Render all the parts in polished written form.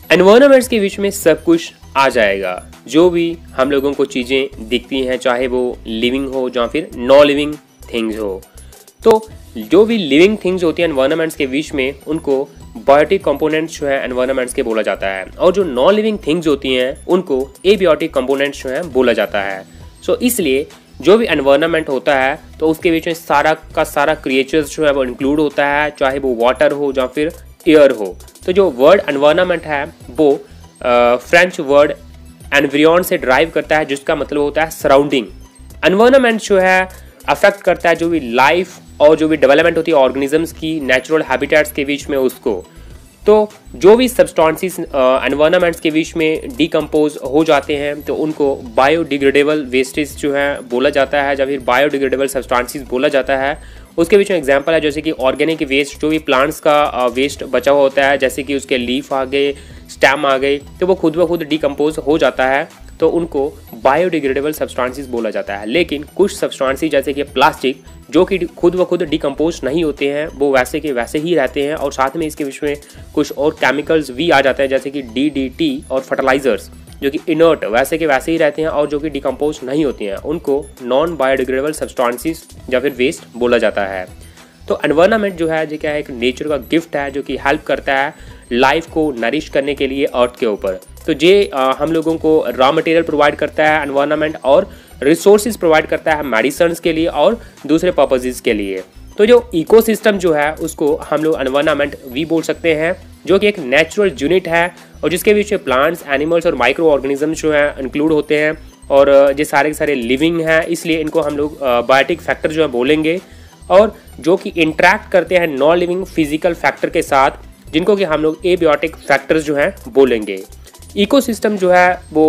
Environments के बीच में सब कुछ आ जाएगा, जो भी हम लोगों को चीज़ें दिखती हैं, चाहे वो लिविंग हो या फिर नॉन लिविंग थिंग्स हो। तो जो भी लिविंग थिंग्स होती हैं एनवायरनमेंट्स के बीच में, उनको बायोटिक कंपोनेंट्स जो है एनवायरनमेंट्स के बोला जाता है, और जो नॉन लिविंग थिंग्स होती हैं उनको एबियोटिक कंपोनेंट्स जो है बोला जाता है। सो इसलिए जो भी एनवायरनमेंट होता है तो उसके बीच में सारा का सारा क्रिएचर्स जो है वो इंक्लूड होता है, चाहे वो वाटर हो या फिर एयर हो। तो जो वर्ड एनवायरनमेंट है वो फ्रेंच वर्ड एनवायरन से ड्राइव करता है, जिसका मतलब होता है सराउंडिंग। एनवायरनमेंट जो है अफेक्ट करता है जो भी लाइफ और जो भी डेवलपमेंट होती है ऑर्गेनिजम्स की नेचुरल हैबिटेट्स के बीच में उसको। तो जो भी सब्सटेंसेस एनवायरनमेंट्स के बीच में डिकम्पोज हो जाते हैं तो उनको बायोडिग्रेडेबल वेस्टेज जो है बोला जाता है, या फिर बायोडिग्रेडेबल सब्सटेंसेस बोला जाता है। उसके बीच में एग्जांपल है जैसे कि ऑर्गेनिक वेस्ट, जो भी प्लांट्स का वेस्ट बचा हुआ होता है, जैसे कि उसके लीफ आ गए, स्टेम आ गए, तो वो खुद ब खुद डिकम्पोज हो जाता है, तो उनको बायोडिग्रेडेबल सब्सटेंसेस बोला जाता है। लेकिन कुछ सब्सटेंसेस जैसे कि प्लास्टिक, जो कि खुद ब खुद डिकम्पोज नहीं होते हैं, वो वैसे के वैसे ही रहते हैं, और साथ में इसके बीच में कुछ और केमिकल्स भी आ जाते हैं जैसे कि DDT और फर्टिलाइजर्स, जो कि इनर्ट वैसे के वैसे ही रहते हैं और जो कि डिकम्पोज नहीं होती हैं, उनको नॉन बायोडिग्रेडेबल सब्सटेंसेस या फिर वेस्ट बोला जाता है। तो एनवायरनमेंट जो है क्या है, एक नेचर का गिफ्ट है जो कि हेल्प करता है लाइफ को नरिश करने के लिए अर्थ के ऊपर। तो ये हम लोगों को रॉ मटेरियल प्रोवाइड करता है एनवायरनमेंट, और रिसोर्सेज प्रोवाइड करता है मेडिसिन्स के लिए और दूसरे पर्पसेस के लिए। तो जो इकोसिस्टम जो है उसको हम लोग एनवायरनमेंट भी बोल सकते हैं, जो कि एक नेचुरल यूनिट है और जिसके बीच में प्लांट्स, एनिमल्स और माइक्रो ऑर्गेनिजम्स जो है इंक्लूड होते हैं, और ये सारे के सारे लिविंग हैं, इसलिए इनको हम लोग बायोटिक फैक्टर जो है बोलेंगे, और जो कि इंटरेक्ट करते हैं नॉन लिविंग फिजिकल फैक्टर के साथ, जिनको कि हम लोग एबियोटिक फैक्टर्स जो हैं बोलेंगे। इकोसिस्टम जो है वो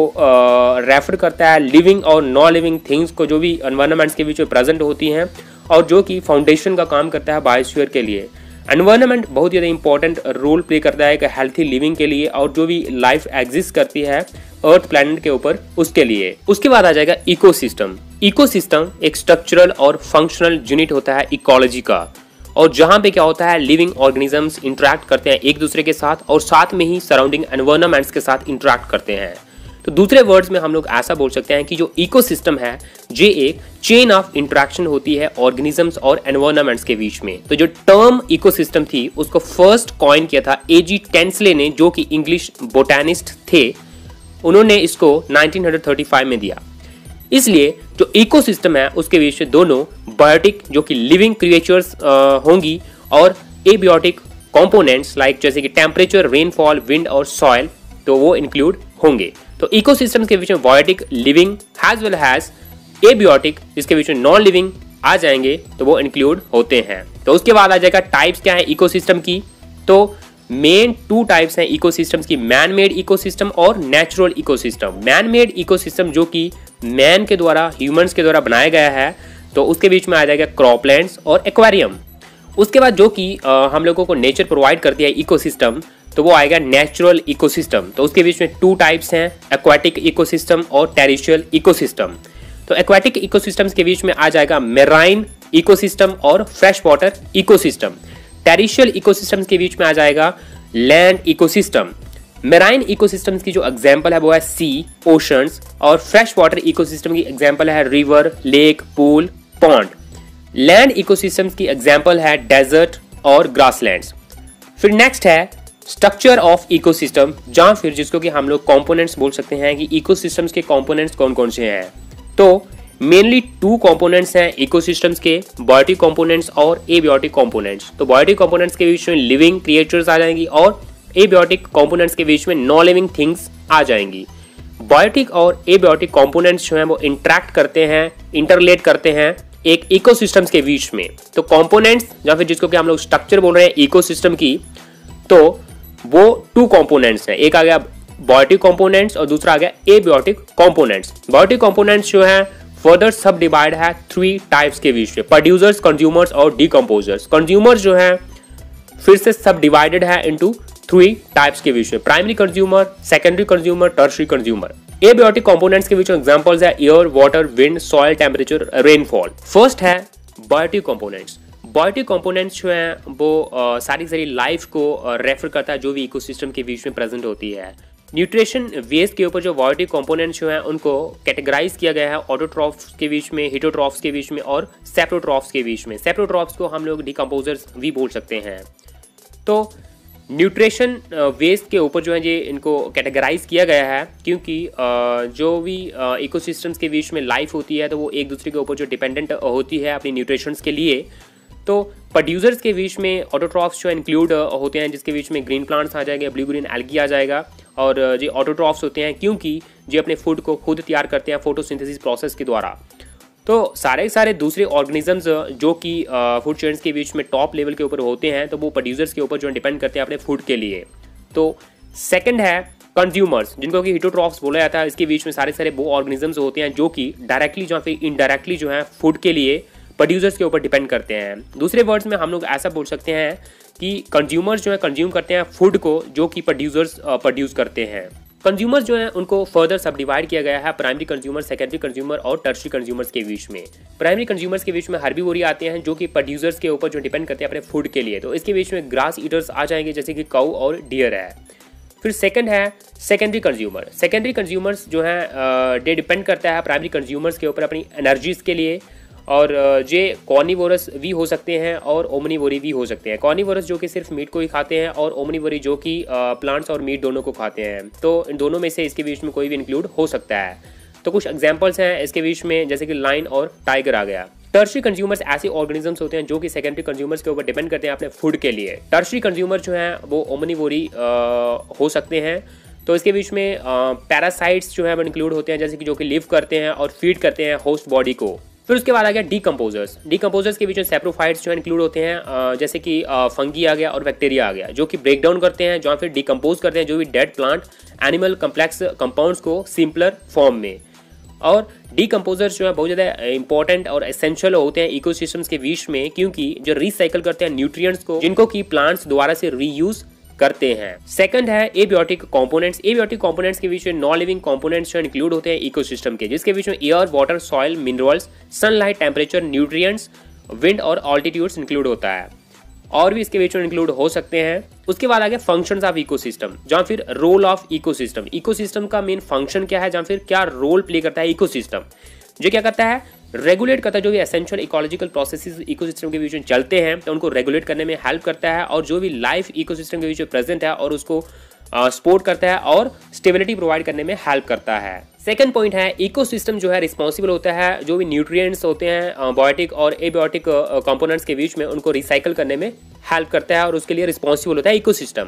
रेफर करता है लिविंग और नॉन लिविंग थिंग्स को, जो भी एनवायरनमेंट्स के बीच में प्रेजेंट होती हैं, और जो कि फाउंडेशन का काम करता है बायोस्फीयर के लिए। एनवायरनमेंट बहुत ज़्यादा इंपॉर्टेंट रोल प्ले करता है एक हेल्थी लिविंग के लिए, और जो भी लाइफ एग्जिस्ट करती है अर्थ प्लैनेट के ऊपर उसके लिए। उसके बाद आ जाएगा इकोसिस्टम। इकोसिस्टम एक स्ट्रक्चरल और फंक्शनल यूनिट होता है इकोलॉजी का, और जहाँ पे क्या होता है लिविंग ऑर्गेनिजम्स इंटरेक्ट करते हैं एक दूसरे के साथ, और साथ में ही सराउंडिंग एनवायरनमेंट्स के साथ इंटरेक्ट करते हैं। तो दूसरे वर्ड्स में हम लोग ऐसा बोल सकते हैं कि जो इकोसिस्टम है ये एक चेन ऑफ इंटरेक्शन होती है ऑर्गेनिजम्स और एनवायरनमेंट्स के बीच में। तो जो टर्म इकोसिस्टम थी उसको फर्स्ट कॉइन किया था A.G. टेंसले ने, जो कि इंग्लिश बोटैनिस्ट थे। उन्होंने इसको 1935 में दिया। इसलिए जो इकोसिस्टम है उसके बीच में दोनों बायोटिक जो कि लिविंग क्रिएचर्स होंगी, और एबियोटिक कंपोनेंट्स लाइक जैसे कि टेम्परेचर, रेनफॉल, विंड और सॉइल, तो वो इंक्लूड होंगे। तो इकोसिस्टम के बीच में biotic, living as well as abiotic, जिसके बीच में नॉन लिविंग आ जाएंगे, तो वो इंक्लूड होते हैं। तो उसके बाद आ जाएगा टाइप्स क्या है इकोसिस्टम की। तो मेन 2 टाइप्स हैं इकोसिस्टम्स की, मैन मेड इकोसिस्टम और natural ecosystem. Man made ecosystem जो कि मैन के द्वारा, ह्यूमंस के द्वारा बनाया गया है, तो उसके बीच में आ जाएगा क्रॉपलैंड्स और एक्वेरियम। उसके बाद जो कि हम लोगों को नेचर प्रोवाइड करती है इकोसिस्टम, तो वो आएगा नेचुरल इकोसिस्टम। तो उसके बीच में 2 टाइप्स हैं, एक्वाटिक इकोसिस्टम और टेरेस्ट्रियल इकोसिस्टम। तो एक्वाटिक इकोसिस्टम्स के बीच में आ जाएगा मेराइन इकोसिस्टम और fresh water ecosystem. Terrestrial ecosystems के बीच में आ जाएगा लैंड इकोसिस्टम। मेराइन इकोसिस्टम्स की जो एग्जांपल है वो है सी, ओशंस, और फ्रेश वाटर इकोसिस्टम की एग्जांपल है river, lake, pool, pond. Land ecosystems की एग्जांपल है डेजर्ट और ग्रासलैंड्स। फिर नेक्स्ट है स्ट्रक्चर ऑफ इकोसिस्टम, जहां फिर जिसको कि हम लोग कंपोनेंट्स बोल सकते हैं कि इकोसिस्टम्स के कंपोनेंट्स कौन कौन से हैं। तो मेनली 2 कंपोनेंट्स हैं इकोसिस्टम्स के, बायोटिक कंपोनेंट्स और एबियोटिक कंपोनेंट्स। तो बायोटिक कंपोनेंट्स के बीच में लिविंग क्रिएचर्स आ जाएंगी, और एबियोटिक कंपोनेंट्स के बीच में नॉन लिविंग थिंग्स आ जाएंगी। बायोटिक और एबियोटिक कंपोनेंट्स जो हैं वो इंटरेक्ट करते हैं, इंटरलेट करते हैं एक इकोसिस्टम्स के बीच में। तो कंपोनेंट्स या फिर जिसको कि हम लोग स्ट्रक्चर बोल रहे हैं इकोसिस्टम की, तो वो 2 कंपोनेंट्स हैं। एक आ गया बायोटिक कंपोनेंट्स और दूसरा आ गया एबियोटिक कंपोनेंट्स। बायोटिक कंपोनेंट्स जो हैं फर्दर सब डिवाइड है 3 टाइप्स के बीच में, प्रोड्यूसर्स, कंज्यूमर्स और डिकम्पोजर्स। कंज्यूमर्स जो हैं फिर से सब डिवाइडेड है इनटू 3 टाइप्स के बीच में, primary consumer, secondary consumer, tertiary consumer. Abiotic components के बीच में एग्जांपल्स है air, water, wind, soil, temperature, rainfall. First है बायोटिक कंपोनेंट्स। बायोटिक कंपोनेंट्स जो हैं वो सारी सारी लाइफ को रेफर करता है जो भी इकोसिस्टम के बीच में प्रेजेंट होती है। न्यूट्रिशन वेस्ट के ऊपर जो बायोटिक कंपोनेंट्स जो हैं उनको कैटेगराइज किया गया है ऑटोट्रॉफ्स के बीच में, हेटरोट्रॉफ्स के बीच में और सेप्रोट्रॉफ्स के बीच में। सेप्रोट्रॉफ्स को हम लोग डिकम्पोजर्स भी बोल सकते हैं। तो न्यूट्रिशन वेस्ट के ऊपर जो है ये इनको कैटेगराइज किया गया है क्योंकि जो भी इकोसिस्टम्स के बीच में लाइफ होती है तो वो एक दूसरे के ऊपर जो डिपेंडेंट होती है अपनी न्यूट्रिशंस के लिए। तो प्रोड्यूसर्स के बीच में ऑटोट्रॉफ्स जो इंक्लूड होते हैं जिसके बीच में ग्रीन प्लांट्स आ जाएगा, ब्लू ग्रीन एल्गी आ जाएगा, और ये ऑटोट्रॉफ्स होते हैं क्योंकि ये अपने फूड को खुद तैयार करते हैं फोटोसिंथेसिस प्रोसेस के द्वारा। तो सारे दूसरे ऑर्गेनिजम्स जो कि फूड चेन्स के बीच में टॉप लेवल के ऊपर होते हैं तो वो प्रोड्यूसर्स के ऊपर जो डिपेंड करते हैं अपने फूड के लिए। तो सेकंड है कंज्यूमर्स जिनको कि हेटरोट्रॉफ्स बोला जाता है। इसके बीच में सारे वो ऑर्गेनिजम्स होते हैं जो कि डायरेक्टली या फिर इनडायरेक्टली जो है फूड के लिए प्रोड्यूसर्स के ऊपर डिपेंड करते हैं। दूसरे वर्ड्स में हम लोग ऐसा बोल सकते हैं कि कंज्यूमर्स जो है कंज्यूम करते हैं फूड को जो कि प्रोड्यूसर्स प्रोड्यूस करते हैं। कंज्यूमर्स जो है उनको फर्दर सब डिवाइड किया गया है प्राइमरी कंज्यूमर, सेकेंडरी कंज्यूमर और टर्शियरी कंज्यूमर्स के बीच में। प्राइमरी कंज्यूमर्स के बीच में हर्बीवोरी आते हैं जो कि प्रोड्यूसर्स के ऊपर जो डिपेंड करते हैं अपने फूड के लिए। तो इसके बीच में ग्रास ईटर्स आ जाएंगे जैसे कि काऊ और डियर है। फिर सेकंड है सेकेंडरी कंज्यूमर। सेकेंडरी कंज्यूमर्स जो है ये डिपेंड करता है प्राइमरी कंज्यूमर्स के ऊपर अपनी एनर्जीज के लिए, और ये कॉर्निवोरस भी हो सकते हैं और ओमनीवोरी भी हो सकते हैं। कॉर्निवोरस जो कि सिर्फ मीट को ही खाते हैं और ओमनीवोरी जो कि प्लांट्स और मीट दोनों को खाते हैं। तो इन दोनों में से इसके बीच में कोई भी इंक्लूड हो सकता है। तो कुछ एग्जांपल्स हैं इसके बीच में जैसे कि लाइन और टाइगर आ गया। टर्शियरी कंज्यूमर्स ऐसे ऑर्गेनिजम्स होते हैं जो कि सेकेंडरी कंज्यूमर्स के ऊपर डिपेंड करते हैं अपने फूड के लिए। टर्शियरी कंज्यूमर जो हैं वो ओमनीवोरी हो सकते हैं। तो इसके बीच में पैरासाइट्स जो है वो इंक्लूड होते हैं जैसे कि जो कि लिव करते हैं और फीड करते हैं होस्ट बॉडी को। फिर उसके बाद आ गया डीकम्पोजर्स। डीकम्पोजर्स के बीच में सेप्रोफाइट्स जो इंक्लूड होते हैं जैसे कि फंगी आ गया और बैक्टीरिया आ गया जो कि ब्रेक डाउन करते हैं या फिर डीकम्पोज करते हैं जो भी dead plant animal complex compounds को सिंपलर फॉर्म में। और डीकम्पोजर्स जो है बहुत ज़्यादा इंपॉर्टेंट और एसेंशियल होते हैं इकोसिस्टम्स के बीच में क्योंकि जो रिसाइकल करते हैं न्यूट्रिएंट्स को जिनको कि प्लांट्स दोबारा से रीयूज करते हैं। सेकंड है एबियोटिक कंपोनेंट्स। एबियोटिक कंपोनेंट्स के बीच में नॉन लिविंग कंपोनेंट्स जो इंक्लूड होते हैं इकोसिस्टम के, जिसके बीच में air, water, soil, minerals, sunlight, temperature, nutrients, wind और ऑल्टीट्यूड्स इंक्लूड होता है। और भी इसके बीच में इंक्लूड हो सकते हैं। उसके बाद आ गया फंक्शंस ऑफ इकोसिस्टम या फिर रोल ऑफ इकोसिस्टम। इकोसिस्टम का मेन फंक्शन क्या है या फिर क्या रोल प्ले करता है इकोसिस्टम, जो क्या करता है रेगुलेट करता है। जो भी एसेंशियल इकोलॉजिकल प्रोसेसेस इकोसिस्टम के बीच में चलते हैं तो उनको रेगुलेट करने में हेल्प करता है, और जो भी लाइफ इकोसिस्टम के बीच में प्रेजेंट है और उसको सपोर्ट करता है और स्टेबिलिटी प्रोवाइड करने में हेल्प करता है। सेकंड पॉइंट है इकोसिस्टम जो है रिस्पॉन्सिबल होता है जो भी न्यूट्रिएंट्स होते हैं बायोटिक और एबायोटिक कंपोनेंट्स के बीच में उनको रिसाइकल करने में हेल्प करता है और उसके लिए रिस्पॉन्सिबल होता है इकोसिस्टम।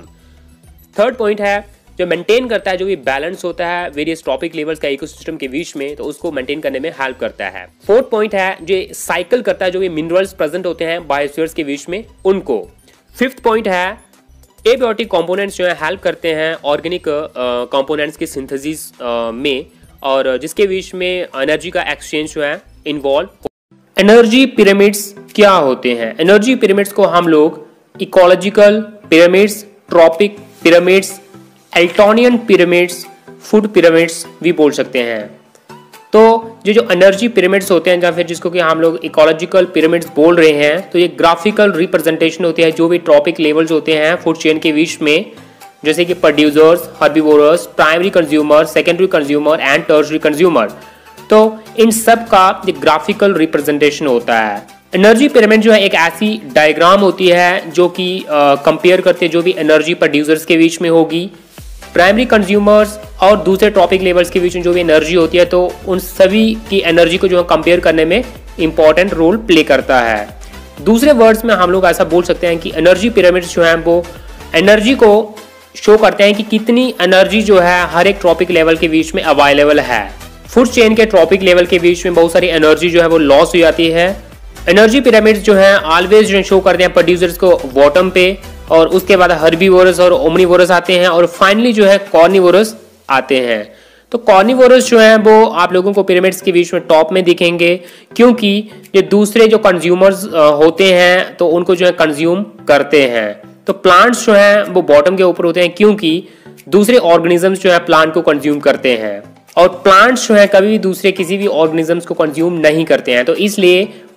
थर्ड पॉइंट है जो मेंटेन करता है जो भी बैलेंस होता है वेरियस ट्रॉपिक लेवल्स का इकोसिस्टम के बीच में, तो उसको मेंटेन करने में हेल्प करता है। फोर्थ पॉइंट है जो साइकिल करता है जो भी मिनरल्स प्रेजेंट होते हैं बायोस्फीयर्स के बीच में उनको। फिफ्थ पॉइंट है एबायोटिक कंपोनेंट्स जो है हेल्प करते हैं ऑर्गेनिक कंपोनेंट्स की सिंथेसिस में, और जिसके बीच में एनर्जी का एक्सचेंज जो है इन्वॉल्व। एनर्जी पिरामिड्स क्या होते हैं? एनर्जी पिरामिड्स को हम लोग ecological pyramids, trophic pyramids, Eltonian pyramids, food pyramids भी बोल सकते हैं। तो ये जो एनर्जी पिरामिड्स होते हैं या फिर जिसको कि हम लोग इकोलॉजिकल पिरामिड्स बोल रहे हैं, तो ये ग्राफिकल रिप्रेजेंटेशन होती है जो भी ट्रॉपिक लेवल्स होते हैं फूड चेन के बीच में, जैसे कि producers, herbivorous, primary consumer, secondary consumer and tertiary consumer. तो इन सब का ये ग्राफिकल रिप्रेजेंटेशन होता है। एनर्जी पिरामिड जो है एक ऐसी डायग्राम होती है जो कि कंपेयर करते जो भी एनर्जी प्रोड्यूसर्स के बीच में होगी, प्राइमरी कंज्यूमर्स और दूसरे ट्रॉपिक लेवल्स के बीच में जो भी एनर्जी होती है, तो उन सभी की एनर्जी को जो है कंपेयर करने में इंपॉर्टेंट रोल प्ले करता है। दूसरे वर्ड्स में हम लोग ऐसा बोल सकते हैं कि एनर्जी पिरामिड्स जो है वो एनर्जी को शो करते हैं कि कितनी एनर्जी जो है हर एक ट्रॉपिक लेवल के बीच में अवेलेबल है। फूड चेन के ट्रॉपिक लेवल के बीच में बहुत सारी एनर्जी जो है वो लॉस हो जाती है। एनर्जी पिरामिड्स जो है ऑलवेज जो शो करते हैं प्रोड्यूसर्स को बॉटम पे, और उसके बाद हर्बीवोरस और ओमनीवोरस आते हैं, और फाइनली जो है कॉर्निवोरस आते हैं। तो कॉर्निवोरस जो है वो आप लोगों को पिरामिड्स के बीच में टॉप में दिखेंगे क्योंकि ये दूसरे जो कंज्यूमर्स होते हैं तो उनको जो है कंज्यूम करते हैं। तो प्लांट्स जो है वो बॉटम के ऊपर होते हैं क्योंकि दूसरे ऑर्गेनिजम्स जो है प्लांट को कंज्यूम करते हैं, और प्लांट्स जो है कभी भी दूसरे किसी भी ऑर्गेनिजम्स को कंज्यूम नहीं करते हैं। तो इसलिए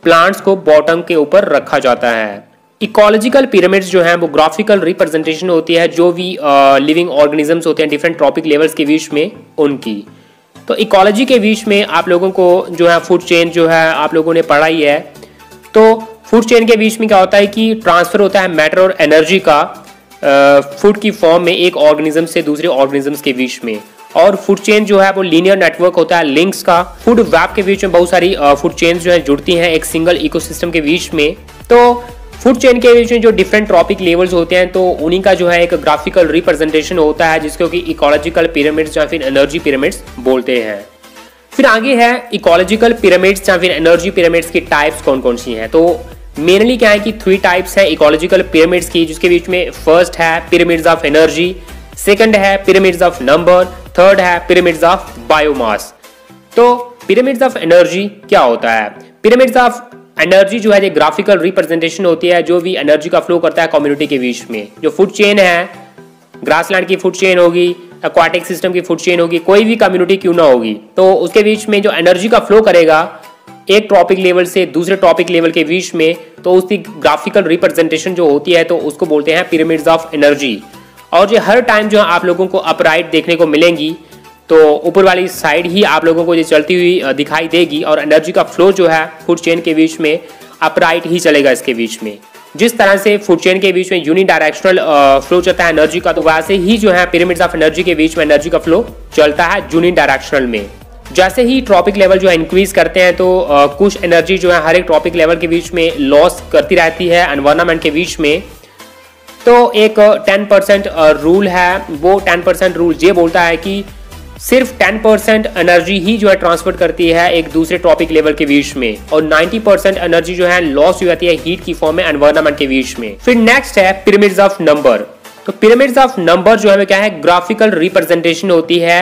प्लांट्स को बॉटम के ऊपर रखा जाता है। इकोलॉजिकल पिरामिड्स जो हैं वो ग्राफिकल रिप्रेजेंटेशन होती है जो भी लिविंग ऑर्गेनिजम्स होते हैं डिफरेंट ट्रॉपिक लेवल्स के बीच में उनकी। तो इकोलॉजी के बीच में आप लोगों को जो है फूड चेन जो है आप लोगों ने पढ़ा ही है। तो फूड चेन के बीच में क्या होता है कि ट्रांसफर होता है मैटर और एनर्जी का फूड की फॉर्म में एक ऑर्गेनिज्म से दूसरे ऑर्गेनिजम्स के बीच में। और फूड चेन जो है वो लीनियर नेटवर्क होता है लिंक्स का। फूड वेब के बीच में बहुत सारी फूड चेन जो है जुड़ती हैं एक सिंगल इकोसिस्टम के बीच में। तो फूड चेन के बीच में जो डिफरेंट ट्रॉपिक लेवल्स होते हैं तो उन्हीं का जो है एक ग्राफिकल रिप्रेजेंटेशन होता है जिसको कि इकोलॉजिकल पिरामिड्स या फिर एनर्जी पिरामिड्स बोलते हैं। फिर आगे है इकोलॉजिकल पिरामिड्स या फिर एनर्जी पिरामिड्स की टाइप्स कौन कौन सी हैं। तो मेनली क्या है कि 3 टाइप्स है इकोलॉजिकल पिरामिड्स की, जिसके बीच में फर्स्ट है पिरामिड्स ऑफ एनर्जी, सेकंड है पिरामिड्स ऑफ नंबर, थर्ड है पिरामिड्स ऑफ बायोमास। तो पिरामिड्स ऑफ एनर्जी क्या होता है? पिरामिड्स ऑफ एनर्जी जो है ये ग्राफिकल रिप्रेजेंटेशन होती है जो भी एनर्जी का फ्लो करता है कम्युनिटी के बीच में। जो फूड चेन है, ग्रासलैंड की फूड चेन होगी, एक्वाटिक सिस्टम की फूड चेन होगी, कोई भी कम्युनिटी क्यों ना होगी, तो उसके बीच में जो एनर्जी का फ्लो करेगा एक टॉपिक लेवल से दूसरे टॉपिक लेवल के बीच में, तो उसकी ग्राफिकल रिप्रेजेंटेशन जो होती है तो उसको बोलते हैं पिरामिड्स ऑफ एनर्जी। और जो हर टाइम जो आप लोगों को अपराइट देखने को मिलेंगी, तो ऊपर वाली साइड ही आप लोगों को ये चलती हुई दिखाई देगी और एनर्जी का फ्लो जो है फूड चेन के बीच में अपराइट ही चलेगा इसके बीच में। जिस तरह से फूड चेन के बीच में यूनिडायरेक्शनल फ्लो चलता है एनर्जी का, तो वैसे ही जो है पिरामिड्स ऑफ एनर्जी के बीच में एनर्जी का फ्लो चलता है यूनिडायरेक्शनल में। जैसे ही ट्रॉपिक लेवल जो है इंक्रीज करते हैं तो कुछ एनर्जी जो है हर एक ट्रॉपिक लेवल के बीच में लॉस करती रहती है एनवायरनमेंट के बीच में। तो एक 10% रूल है, वो 10% रूल ये बोलता है कि सिर्फ 10% एनर्जी ही जो है ट्रांसफर करती है एक दूसरे टॉपिक लेवल के बीच में और 90% एनर्जी जो है लॉस हो जाती है हीट की फॉर्म में एनवायरनमेंट के बीच में। फिर नेक्स्ट है पिरामिड्स ऑफ नंबर। तो पिरामिड्स ऑफ नंबर जो है क्या है, ग्राफिकल रिप्रेजेंटेशन होती है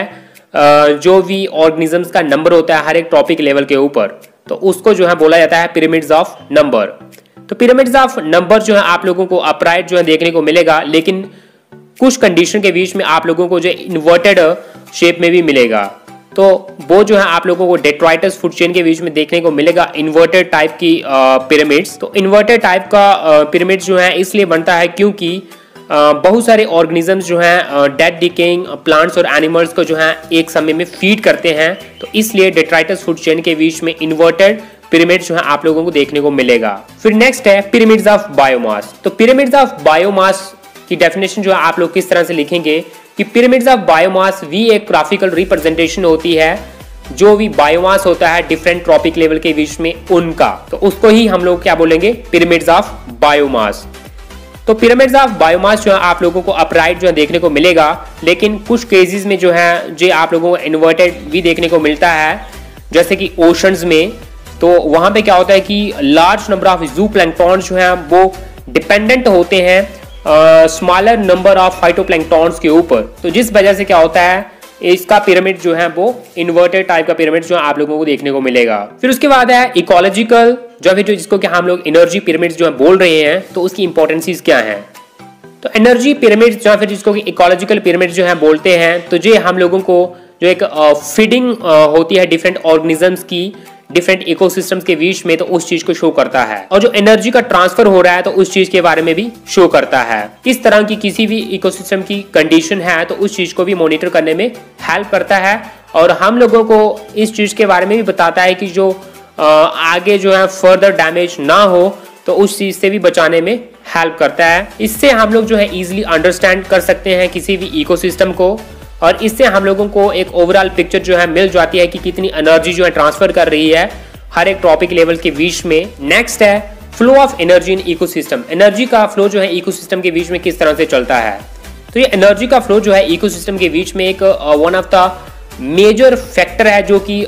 जो भी ऑर्गेनिजम्स का नंबर होता है हर एक टॉपिक लेवल के ऊपर, तो उसको जो है बोला जाता है पिरामिड्स ऑफ नंबर। तो पिरामिड्स ऑफ नंबर जो है आप लोगों को अपराइट जो है देखने को मिलेगा, लेकिन कुछ कंडीशन के बीच में आप लोगों को जो इन्वर्टेड शेप में भी मिलेगा। तो वो जो है आप लोगों को डेट्राइटस फूड चेन के बीच में देखने को मिलेगा इन्वर्टेड टाइप की पिरामिड्स। तो इन्वर्टेड टाइप का पिरामिड्स जो है इसलिए बनता है क्योंकि बहुत सारे ऑर्गेनिजम्स जो हैं डेड डिकेइंग प्लांट्स और एनिमल्स को जो है एक समय में फीड करते हैं, तो इसलिए डेट्राइटस फूड चेन के बीच में इन्वर्टेड पिरामिड्स जो है आप लोगों को देखने को मिलेगा। फिर नेक्स्ट है पिरामिड्स ऑफ बायोमास। तो पिरामिड्स ऑफ बायोमास की डेफिनेशन जो है आप लोग किस तरह से लिखेंगे कि पिरामिड्स ऑफ बायोमास भी एक ग्राफिकल रिप्रेजेंटेशन होती है जो भी बायोमास होता है डिफरेंट ट्रॉपिक लेवल के बीच में उनका, तो उसको ही हम लोग क्या बोलेंगे, पिरामिड्स ऑफ बायोमास। तो पिरामिड्स ऑफ बायोमास जो है आप लोगों को अपराइट जो है देखने को मिलेगा, लेकिन कुछ केसेस में जो है जो आप लोगों को इन्वर्टेड भी देखने को मिलता है, जैसे कि ओशंस में। तो वहां पे क्या होता है कि large number of zoo planktons जो हैं वो डिपेंडेंट होते हैं स्मॉलर नंबर ऑफ फाइटोप्लैंक्टॉन्स के ऊपर, तो जिस वजह से क्या होता है इसका पिरामिड जो है वो इन्वर्टेड टाइप का पिरामिड जो आप लोगों को देखने को मिलेगा। फिर उसके बाद है इकोलॉजिकल जो जिसको कि हम लोग एनर्जी पिरामिड्स जो है बोल रहे हैं, तो उसकी इंपॉर्टेंसीज क्या है। तो एनर्जी पिरामिड जो फिर जिसको कि इकोलॉजिकल पिरामिड जो है बोलते हैं, तो ये हम लोगों को जो एक फीडिंग होती है डिफरेंट ऑर्गेनिजम्स की डिफरेंट इकोसिस्टम्स के बीच में, तो उस चीज को शो करता है। और जो एनर्जी का ट्रांसफर हो रहा है तो उस चीज के बारे में भी शो करता है। किस तरह की किसी भी इकोसिस्टम की कंडीशन है तो उस चीज को भी मॉनिटर करने में हेल्प करता है और हम लोगों को इस चीज के बारे में भी बताता है कि जो आगे जो है फर्दर डैमेज ना हो तो उस चीज से भी बचाने में हेल्प करता है। इससे हम लोग जो है इजिली अंडरस्टैंड कर सकते हैं किसी भी इकोसिस्टम को और इससे हम लोगों को एक ओवरऑल पिक्चर जो है मिल जाती है कि कितनी एनर्जी जो है ट्रांसफर कर रही है हर एक टॉपिक लेवल के बीच में। नेक्स्ट है flow of energy in ecosystem. Energy का फ्लो जो है इकोसिस्टम के बीच में किस तरह से चलता है। तो ये एनर्जी का फ्लो जो है इकोसिस्टम के बीच में एक one of the major factor है जो कि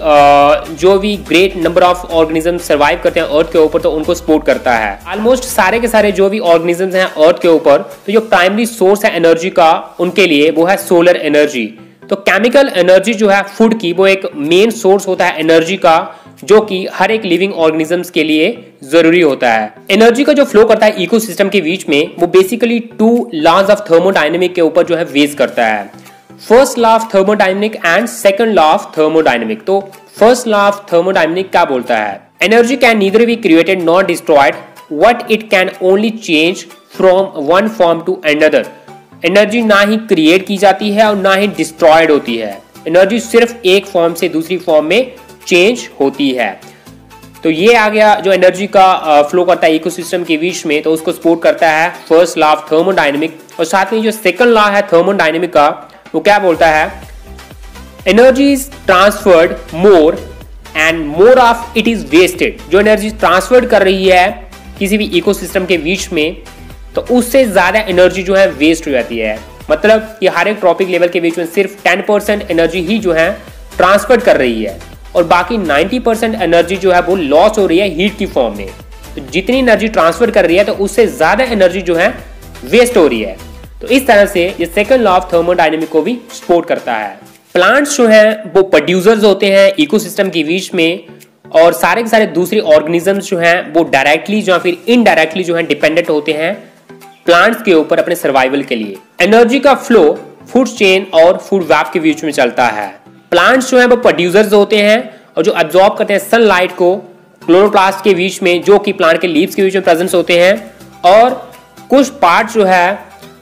जो भी great number of organism survive करते हैं अर्थ के ऊपर, तो उनको सपोर्ट करता है। ऑलमोस्ट सारे के सारे जो भी ऑर्गेनिजम्स हैं अर्थ के ऊपर, तो जो प्राइमरी सोर्स है एनर्जी का उनके लिए वो है सोलर एनर्जी। तो केमिकल एनर्जी जो है फूड की वो एक मेन सोर्स होता है एनर्जी का, जो कि हर एक लिविंग ऑर्गेनिजम्स के लिए जरूरी होता है। एनर्जी का जो फ्लो करता है इकोसिस्टम के बीच में वो बेसिकली 2 लॉज ऑफ थर्मोडायनेमिक के ऊपर जो है बेस करता है। First law of thermodynamic and second law of thermodynamic. तो फर्स्ट लॉ ऑफ थर्मोडायनेमिक क्या बोलता है, energy can neither be created not destroyed, what it can only change from one form to another. Energy ना ही create की जाती है और ना ही डिस्ट्रॉयड होती है, एनर्जी सिर्फ एक फॉर्म से दूसरी फॉर्म में चेंज होती है। तो ये आ गया जो एनर्जी का फ्लो करता है इकोसिस्टम के बीच में, तो उसको सपोर्ट करता है फर्स्ट लॉ ऑफ थर्मोडायनेमिक। और साथ में जो सेकंड लॉ है थर्मोडायनेमिक का, वो क्या बोलता है, energy is transferred more and more of it is wasted. जो एनर्जी ट्रांसफर कर रही है किसी भी इकोसिस्टम के बीच में, तो उससे ज्यादा एनर्जी जो है वेस्ट हो जाती है। मतलब ये हर एक ट्रॉपिक लेवल के बीच में सिर्फ 10% एनर्जी ही जो है ट्रांसफर कर रही है और बाकी 90% एनर्जी जो है वो लॉस हो रही है हीट की फॉर्म में। तो जितनी एनर्जी ट्रांसफर कर रही है तो उससे ज्यादा एनर्जी जो है वेस्ट हो रही है। तो इस तरह से ये सेकंड लॉ ऑफ थर्मोडायनेमिक को भी सपोर्ट करता है। प्लांट्स जो हैं वो प्रोड्यूसर्स होते हैं इकोसिस्टम के बीच में, और सारे के सारे दूसरे ऑर्गेनिजम्स जो हैं वो डायरेक्टली या फिर इनडायरेक्टली जो है डिपेंडेंट होते हैं प्लांट्स के ऊपर अपने सर्वाइवल के लिए। एनर्जी का फ्लो फूड चेन और फूड वेब के बीच में चलता है। प्लांट्स जो है वो प्रोड्यूसर्स होते हैं और जो अब्जॉर्ब करते हैं सनलाइट को क्लोरोप्लास्ट के बीच में, जो कि प्लांट के लीव्स के बीच में प्रेजेंस होते हैं, और कुछ पार्ट जो है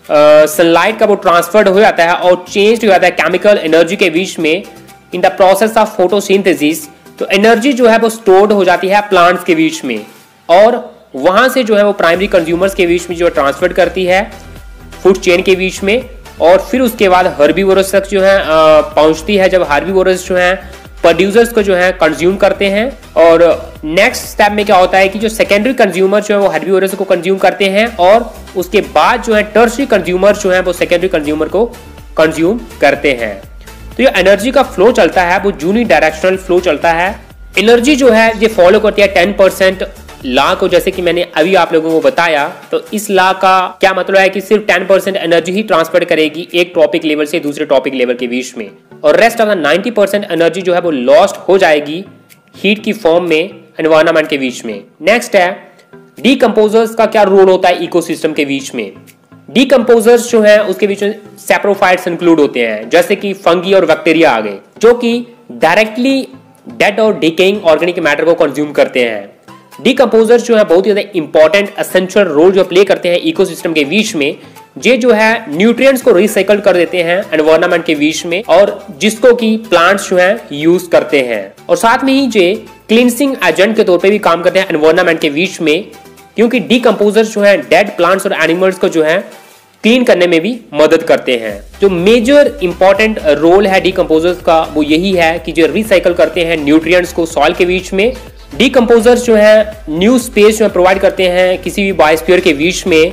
सनलाइट का वो ट्रांसफर्ड हो जाता है और चेंज हो जाता है केमिकल एनर्जी के बीच में in the process of photosynthesis. तो एनर्जी जो है वो स्टोर्ड हो जाती है प्लांट्स के बीच में और वहां से जो है वो प्राइमरी कंज्यूमर्स के बीच में जो ट्रांसफर करती है फूड चेन के बीच में, और फिर उसके बाद हर्बीवोरस तक जो है पहुंचती है, जब हर्बीवोरस जो है प्रोड्यूसर्स को जो है कंज्यूम करते हैं। और नेक्स्ट स्टेप में क्या होता है कि जो सेकेंडरी कंज्यूमर जो है वो हर्बीवोरस को कंज्यूम करते हैं और उसके बाद जो है टर्शियरी कंज्यूमर जो है वो सेकेंडरी कंज्यूमर को कंज्यूम करते हैं। तो ये एनर्जी का फ्लो चलता है वो यूनि डायरेक्शनल फ्लो चलता है। एनर्जी जो है ये फॉलो करती है 10% लॉ को, जैसे कि मैंने अभी आप लोगों को बताया। तो इस लॉ का क्या मतलब है कि सिर्फ 10% एनर्जी ही ट्रांसफर करेगी एक टॉपिक लेवल से दूसरे टॉपिक लेवल के बीच में, और रेस्ट ऑफ द 90% एनर्जी जो है वो लॉस्ट हो जाएगी हीट की फॉर्म में एनवायरनमेंट के बीच में। नेक्स्ट है डीकंपोजर्स का क्या रोल होता है इकोसिस्टम के बीच में। डीकंपोजर्स जो है उसके बीच में सैप्रोफाइट्स इंक्लूड होते हैं, जैसे कि फंगी और बैक्टीरिया आ गए, जो कि डायरेक्टली डेड और डिकेइंग ऑर्गेनिक मैटर को कंज्यूम करते हैं। डीकंपोजर्स जो है बहुत ही ज्यादा इंपॉर्टेंट एसेंशियल रोल जो प्ले करते हैं इकोसिस्टम के बीच में। ये जो है न्यूट्रिएंट्स को रिसाइकल कर देते हैं एनवायरनमेंट के बीच में, और जिसको कि प्लांट्स जो है यूज करते हैं, और साथ में ही ये क्लींसिंग एजेंट के तौर पे भी काम करते हैं एनवायरनमेंट के बीच में, क्योंकि डीकंपोजर्स जो है डेड प्लांट्स और एनिमल्स को जो है क्लीन करने में भी मदद करते हैं। जो मेजर इंपॉर्टेंट रोल है डीकंपोजर्स का वो यही है कि जो रिसाइकल करते हैं न्यूट्रिएंट्स को सॉइल के बीच में। डीकंपोजर्स जो है न्यू स्पेस जो प्रोवाइड करते हैं किसी भी बायोस्फीयर के बीच में,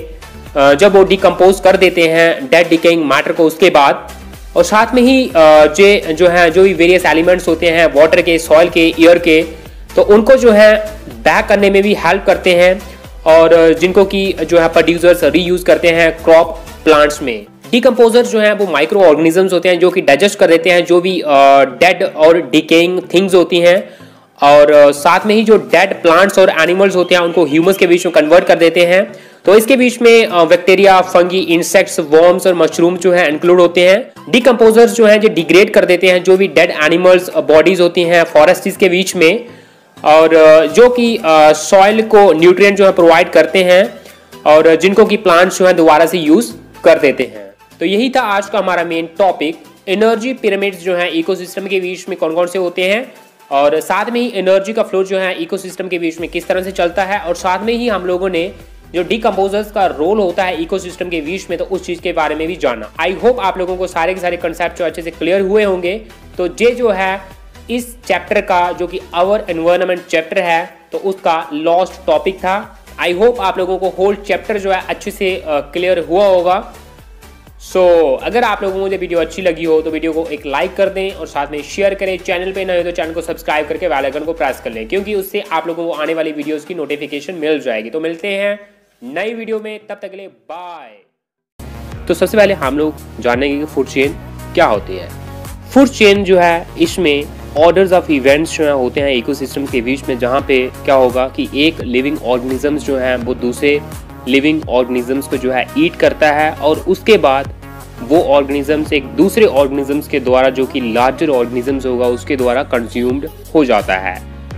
जब वो डिकम्पोज कर देते हैं डेड डिकेइंग मैटर को उसके बाद। और साथ में ही जो भी वेरियस एलिमेंट्स होते हैं वाटर के, सॉइल के, एयर के, तो उनको जो है बैक करने में भी हेल्प करते हैं, और जिनको कि जो है प्रोड्यूसर्स रीयूज करते हैं क्रॉप प्लांट्स में। डीकंपोजर्स जो है वो माइक्रो ऑर्गेनिजम्स होते हैं जो कि डाइजेस्ट कर देते हैं जो भी डेड और डिकेइंग थिंग्स होती हैं, और साथ में ही जो डेड प्लांट्स और एनिमल्स होते हैं उनको ह्यूमस के बीच में कन्वर्ट कर देते हैं। तो इसके बीच में बैक्टीरिया, फंगी, इंसेक्ट्स, वर्म्स और मशरूम जो है इंक्लूड होते हैं। डीकंपोजर्स जो है जो डिग्रेड कर देते हैं जो भी डेड एनिमल्स बॉडीज होती हैं फॉरेस्ट्स के बीच में, और जो कि सॉइल को न्यूट्रिएंट जो है प्रोवाइड करते हैं, और जिनको कि प्लांट्स जो है दोबारा से यूज कर देते हैं। तो यही था आज का हमारा मेन टॉपिक, एनर्जी पिरामिड्स जो है इकोसिस्टम के बीच में कौन कौन से होते हैं, और साथ में ही एनर्जी का फ्लो जो है इकोसिस्टम के बीच में किस तरह से चलता है, और साथ में ही हम लोगों ने जो डीकंपोजर्स का रोल होता है इकोसिस्टम के बीच में, तो उस चीज के बारे में भी जाना। आई होप आप लोगों को सारे के सारे कंसेप्ट जो अच्छे से क्लियर हुए होंगे। तो ये जो है इस चैप्टर का जो कि आवर एनवायरनमेंट चैप्टर है, तो उसका लास्ट टॉपिक था। आई होप आप लोगों को होल चैप्टर जो है अच्छे से क्लियर हुआ होगा। अगर आप लोगों को मुझे वीडियो अच्छी लगी हो तो वीडियो को एक लाइक कर दें और साथ में शेयर करें। चैनल पे नए हो तो चैनल को सब्सक्राइब करके बेल आइकन को प्रेस कर लें, क्योंकि उससे आप लोगों को आने वाली वीडियोस की नोटिफिकेशन मिल जाएगी। तो मिलते हैं नई वीडियो में, तब तक के लिए बाय। तो सबसे पहले हम लोग जानेंगे कि फूड चेन क्या होती है। फूड चेन जो है इसमें ऑर्डर्स ऑफ इवेंट्स जो है होते हैं इकोसिस्टम के बीच में, जहाँ पे क्या होगा कि एक लिविंग ऑर्गेनिजम्स जो है वो दूसरे लिविंग ऑर्गेनिजम्स को जो है ईट करता है, और उसके बाद वो ऑर्गेनिजम्स एक दूसरे ऑर्गेनिजम्स के द्वारा जो कि लार्जर ऑर्गेनिजम्स होगा उसके द्वारा कंज्यूम्ड हो जाता है।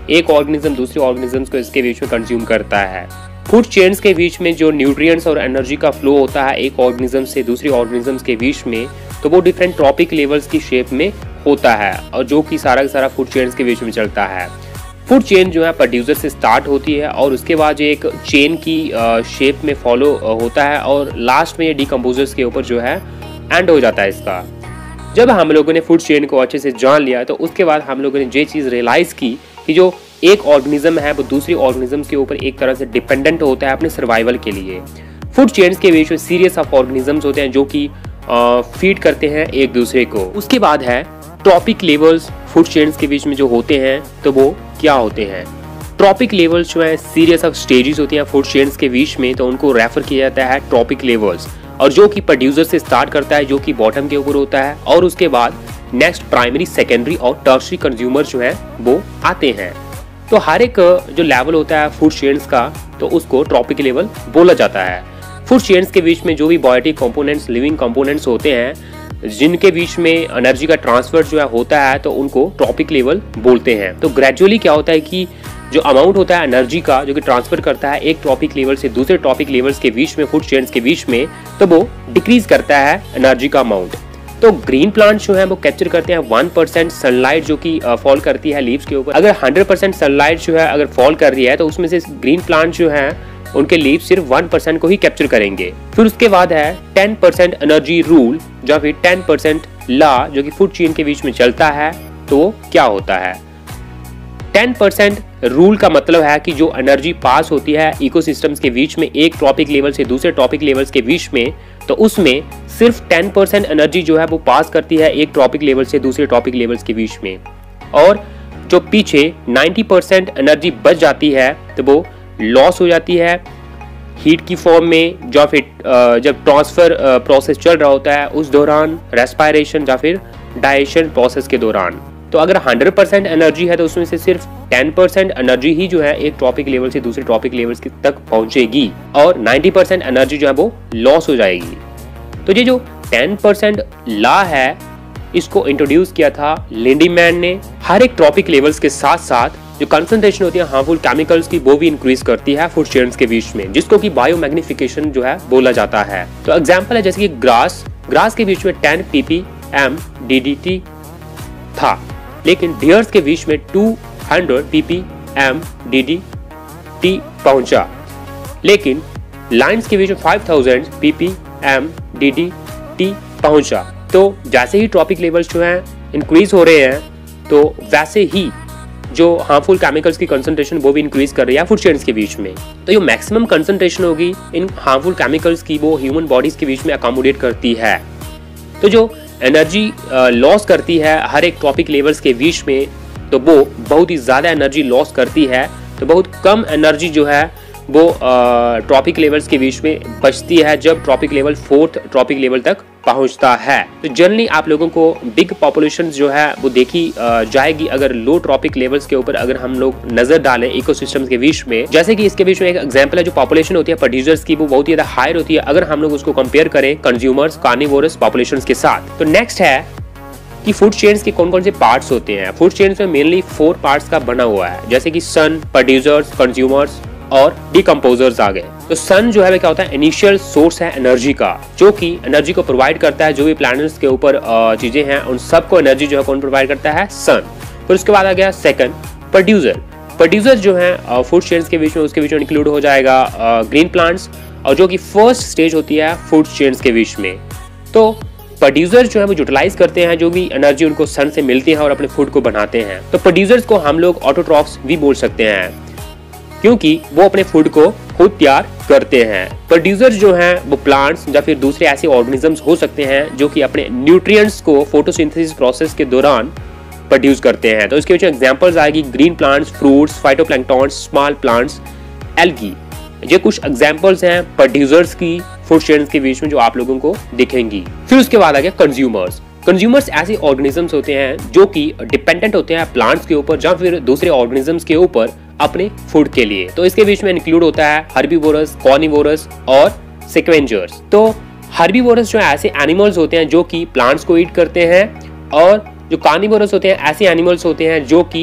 एक ऑर्गेनिज्म दूसरे ऑर्गेनिज्म को इसके बीच में कंज्यूम करता है। फूड चेन्स के बीच में जो न्यूट्रिएंट्स और एनर्जी का फ्लो होता है एक ऑर्गेनिज्म से दूसरे ऑर्गेनिज्म के बीच में, तो वो डिफरेंट ट्रॉपिक लेवल्स की शेप में होता है और जो कि सारा का सारा फूड चेन्स के बीच में चलता है। फूड चेन जो है प्रोड्यूसर से स्टार्ट होती है और उसके बाद एक चेन की शेप में फॉलो होता है और लास्ट में ये डिकम्पोजर्स के ऊपर जो है एंड हो जाता है इसका। जब हम लोगों ने फूड चेन को अच्छे से जान लिया तो उसके बाद हम लोगों ने ये चीज़ रियलाइज की कि जो एक ऑर्गेनिज्म है वो दूसरी ऑर्गेनिज्म के ऊपर एक तरह से डिपेंडेंट होता है अपने सर्वाइवल के लिए। फूड चेन्स के बीच में सीरीज ऑफ ऑर्गेनिजम्स होते हैं जो कि फीड करते हैं एक दूसरे को। उसके बाद है ट्रॉपिक लेवल्स फूड चेन्स के बीच में जो होते हैं, तो वो क्या होते हैं। ट्रॉपिक लेवल्स जो है सीरीज ऑफ स्टेजेस होती हैं फूड चेन्स के बीच में, तो उनको रेफर किया जाता है ट्रॉपिक लेवल्स, और जो कि प्रोड्यूसर से स्टार्ट करता है जो कि बॉटम के ऊपर होता है और उसके बाद नेक्स्ट प्राइमरी, सेकेंडरी और टर्शरी कंज्यूमर जो है वो आते हैं। तो हर एक जो लेवल होता है फूड चेन्स का तो उसको ट्रॉपिक लेवल बोला जाता है। फूड चेन्स के बीच में जो भी बायोटिक कंपोनेंट्स, लिविंग कंपोनेंट्स होते हैं जिनके बीच में एनर्जी का ट्रांसफर जो है होता है तो उनको ट्रॉपिक लेवल बोलते हैं। तो ग्रेजुअली क्या होता है कि जो अमाउंट होता है एनर्जी का जो कि ट्रांसफर करता है एक ट्रॉपिक लेवल से दूसरे ट्रॉपिक लेवल्स के बीच में, फूड चेन्स के बीच में, तो वो डिक्रीज करता है एनर्जी का अमाउंट। तो ग्रीन प्लांट्स जो है वो कैप्चर करते हैं 1% सनलाइट जो कि फॉल करती है लीव्स के ऊपर। अगर 100% सनलाइट जो है अगर फॉल कर रही है तो उसमें से ग्रीन प्लांट जो है उनके लीव्स सिर्फ 1% को ही कैप्चर करेंगे। फिर उसके बाद है 10% एनर्जी रूल या फिर 10% लॉ जो कि फूड चेन के बीच में चलता है। तो वो क्या होता है? 10% रूल का मतलब है कि जो एनर्जी पास होती है इकोसिस्टम्स के बीच में एक ट्रॉपिक लेवल से दूसरे ट्रॉपिक लेवल्स के बीच में, तो उसमें सिर्फ 10% एनर्जी जो है वो पास करती है एक ट्रॉपिक लेवल से दूसरे ट्रॉपिक लेवल्स के बीच में, और जो पीछे 90% एनर्जी बच जाती है तो वो लॉस हो जाती है हीट की फॉर्म में, या फिर जब ट्रांसफर प्रोसेस चल रहा होता है उस दौरान, रेस्पायरेशन या फिर डाइजेशन प्रोसेस के दौरान। तो अगर 100% एनर्जी है तो उसमें से सिर्फ 10% एनर्जी ही जो है एक ट्रॉपिक लेवल से दूसरे ट्रॉपिक लेवल्स तक पहुंचेगी और 90% एनर्जी जो है वो लॉस हो जाएगी। तो ये जो 10% लॉ है इसको इंट्रोड्यूस किया था लिंडीमैन ने। हर एक ट्रॉपिक लेवल्स के साथ साथ जो कंसंट्रेशन होती है हार्मफुल केमिकल्स की वो भी इंक्रीज करती है फूड चेन्स के बीच में, जिसको कि बायोमैग्निफिकेशन जो है बोला जाता है। तो एग्जांपल है जैसे कि ग्रास के बीच में 10 ppm DDT था, लेकिन डियर्स के बीच में 200 ppm DDT पहुंचा, लेकिन लाइन्स के बीच में 5000 ppm DDT पहुंचा। तो जैसे ही ट्रॉपिक लेवल्स जो हैं इंक्रीज हो रहे हैं तो वैसे ही जो हार्मफुल केमिकल्स की कंसंट्रेशन वो भी इंक्रीज कर रही है फूड चेन्स के बीच में। तो ये मैक्सिमम कंसंट्रेशन होगी इन हार्मफुल केमिकल्स की वो ह्यूमन बॉडीज के बीच में अकोमोडेट करती है। तो जो एनर्जी लॉस करती है हर एक ट्रॉपिक लेवल्स के बीच में, तो वो बहुत ही ज़्यादा एनर्जी लॉस करती है, तो बहुत कम एनर्जी जो है वो ट्रॉपिक लेवल्स के बीच में बचती है जब trophic level 4th trophic level तक पहुंचता है। तो जनरली आप लोगों को बिग पॉपुलेशन जो है वो देखी जाएगी अगर लो ट्रॉपिक लेवल्स के ऊपर अगर हम लोग नजर डालें इकोसिस्टम्स के बीच में। जैसे कि इसके बीच में एक एग्जांपल है, जो पॉपुलेशन होती है प्रोड्यूसर्स की वो बहुत ही ज्यादा हायर होती है अगर हम लोग उसको कंपेयर करें कंज्यूमर्स कार्निवोरस पॉपुलेशन के साथ। तो नेक्स्ट है कि फूड चेन्स के कौन कौन से पार्ट्स होते हैं। फूड चेन्स में मेनली 4 पार्ट्स का बना हुआ है, जैसे कि सन, प्रोड्यूसर्स, कंज्यूमर्स और डिकम्पोजर्स आ गए। तो सन जो है वो क्या होता है, इनिशियल सोर्स है एनर्जी का, जो कि एनर्जी को प्रोवाइड करता है। जो भी प्लैनेट्स के ऊपर चीजें हैं उन सबको एनर्जी जो है कौन प्रोवाइड करता है, सन। फिर उसके बाद आ गया सेकंड प्रोड्यूसर। प्रोड्यूसर जो है फूड चेन्स के बीच में उसके बीच में इंक्लूड हो जाएगा ग्रीन प्लांट्स, और जो कि फर्स्ट स्टेज होती है फूड चेन्स के बीच में। तो प्रोड्यूसर्स जो है वो यूटिलाइज करते हैं जो भी एनर्जी उनको सन से मिलती है और अपने फूड को बनाते हैं। तो प्रोड्यूसर्स को हम लोग ऑटोट्रॉफ्स भी बोल सकते हैं क्योंकि वो अपने फूड को खुद तैयार करते हैं। प्रोड्यूसर्स जो हैं वो प्लांट्स या फिर दूसरे ऐसे ऑर्गेनिजम्स हो सकते हैं जो कि अपने न्यूट्रिएंट्स को फोटोसिंथेसिस प्रोसेस के दौरान प्रोड्यूस करते हैं। तो इसके बीच में एग्जांपल्स आएगी green plants, fruits, phytoplanktons, small plants, algae. ये कुछ एग्जांपल्स हैं प्रोड्यूसर्स की फूड चेन्स के बीच में जो आप लोगों को दिखेंगी। फिर उसके बाद आ गया कंज्यूमर्स। कंज्यूमर्स ऐसे ऑर्गेनिजम्स होते हैं जो कि डिपेंडेंट होते हैं प्लांट्स के ऊपर या फिर दूसरे ऑर्गेनिजम्स के ऊपर अपने फूड के लिए। तो इसके बीच में इंक्लूड होता है हर्बीवोरस, कॉर्निवोरस और सिक्वेंजर्स। तो हर्बीवोरस जो ऐसे एनिमल्स होते हैं जो कि प्लांट्स को ईट करते हैं, और जो कार्निवोरस होते हैं ऐसे एनिमल्स होते हैं जो कि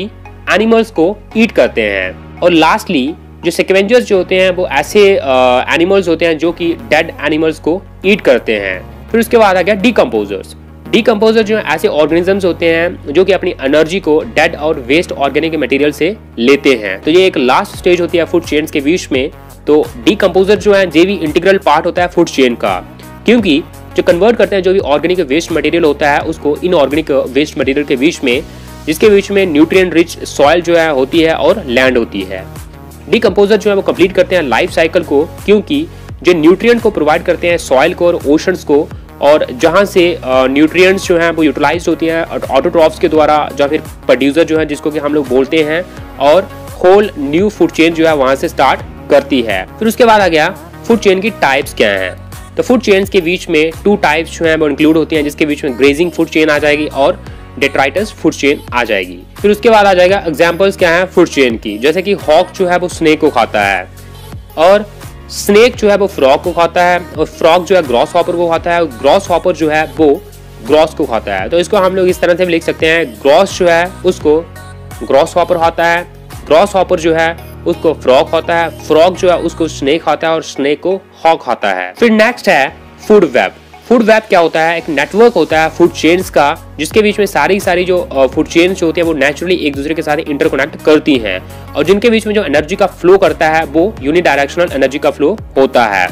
एनिमल्स को ईट करते हैं। और लास्टली जो स्कैवेंजर्स जो होते हैं वो ऐसे एनिमल्स होते हैं जो कि डेड एनिमल्स को ईट करते हैं। फिर उसके बाद आ गया डीकम्पोजर्स। डीकम्पोजर जो है ऐसे ऑर्गेनिजम्स होते हैं जो कि अपनी एनर्जी को डेड और वेस्ट ऑर्गेनिक मटेरियल से लेते हैं। तो ये एक लास्ट स्टेज होती है फूड चेन्स के बीच में। तो डीकम्पोजर जो है ये भी इंटीग्रल पार्ट होता है फूड चेन का, क्योंकि जो कन्वर्ट करते हैं जो भी ऑर्गेनिक वेस्ट मटेरियल होता है उसको इनऑर्गेनिक वेस्ट मटेरियल के बीच में, जिसके बीच में न्यूट्रिएंट रिच सॉइल जो है होती है और लैंड होती है। डीकम्पोजर जो है वो कंप्लीट करते हैं लाइफ साइकिल को, क्योंकि जो न्यूट्रिएंट को प्रोवाइड करते हैं सॉइल को और ओशंस को, और जहाँ से न्यूट्रिएंट्स जो हैं वो यूटिलाइज होती हैं ऑटोट्रॉफ्स के द्वारा, या फिर प्रोड्यूसर जो है जिसको कि हम लोग बोलते हैं, और होल न्यू फूड चेन जो है वहाँ से स्टार्ट करती है। फिर उसके बाद आ गया फूड चेन की टाइप्स क्या हैं। तो फूड चेन्स के बीच में 2 टाइप्स जो हैं वो इंक्लूड होती हैं, जिसके बीच में ग्रेजिंग फूड चेन आ जाएगी और डेट्राइटस फूड चेन आ जाएगी। फिर उसके बाद आ जाएगा एग्जांपल्स क्या है फूड चेन की, जैसे कि हॉक जो है वो स्नेक को खाता है, और स्नेक जो है वो फ्रॉग को खाता है, और फ्रॉग जो है ग्रॉस हॉपर को खाता है, और ग्रॉस हॉपर जो है वो ग्रॉस को खाता है। तो इसको हम लोग इस तरह से भी लिख सकते हैं, ग्रॉस जो है उसको ग्रॉस हॉपर खाता है, ग्रॉस हॉपर जो है उसको फ्रॉग खाता है, फ्रॉग जो है उसको स्नेक खाता है, और स्नेक को हॉक खाता है। फिर नेक्स्ट है फूड वेब। फूड वेब क्या होता है? एक नेटवर्क होता है फूड चेन्स का, जिसके बीच में सारी जो फूड चेन्स होती है वो नेचुरली एक दूसरे के साथ इंटरकनेक्ट करती हैं, और जिनके बीच में जो एनर्जी का फ्लो करता है वो यूनिडायरेक्शनल एनर्जी का फ्लो होता है।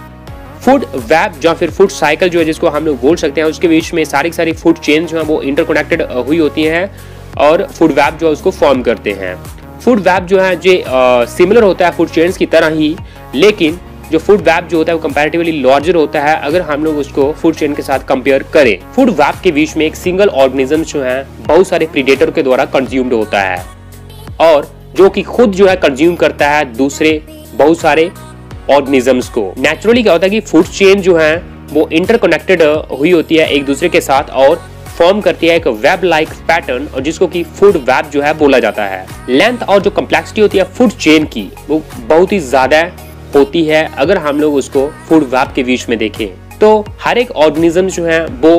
फूड वेब या फिर फूड साइकिल जो है जिसको हम लोग बोल सकते हैं, उसके बीच में सारी फूड चेन जो है वो इंटरकनेक्टेड हुई होती हैं, और फूड वेब जो है उसको फॉर्म करते हैं। फूड वेब जो है जो सिमिलर होता है फूड चेन्स की तरह ही, लेकिन जो फूड वेब जो होता है वो कंपैरेटिवली लार्जर होता है अगर हम लोग उसको फूड चेन के साथ कंपेयर करें। फूड वेब के बीच में एक सिंगल ऑर्गेनिज्म जो है बहुत सारे प्रीडेटर के द्वारा कंज्यूम्ड होता है, और जो कि खुद जो है कंज्यूम करता है दूसरे बहुत सारे ऑर्गेनिजम्स को। नेचुरली क्या होता है कि फूड चेन जो है वो इंटरकनेक्टेड हुई होती है एक दूसरे के साथ, और फॉर्म करती है एक वेब लाइक पैटर्न, और जिसको कि फूड वेब जो है बोला जाता है। लेंथ और जो कम्प्लेक्सिटी होती है फूड चेन की वो बहुत ही ज्यादा होती है अगर हम लोग उसको फूड वेब के बीच में देखें। तो हर एक ऑर्गेनिज्म जो है वो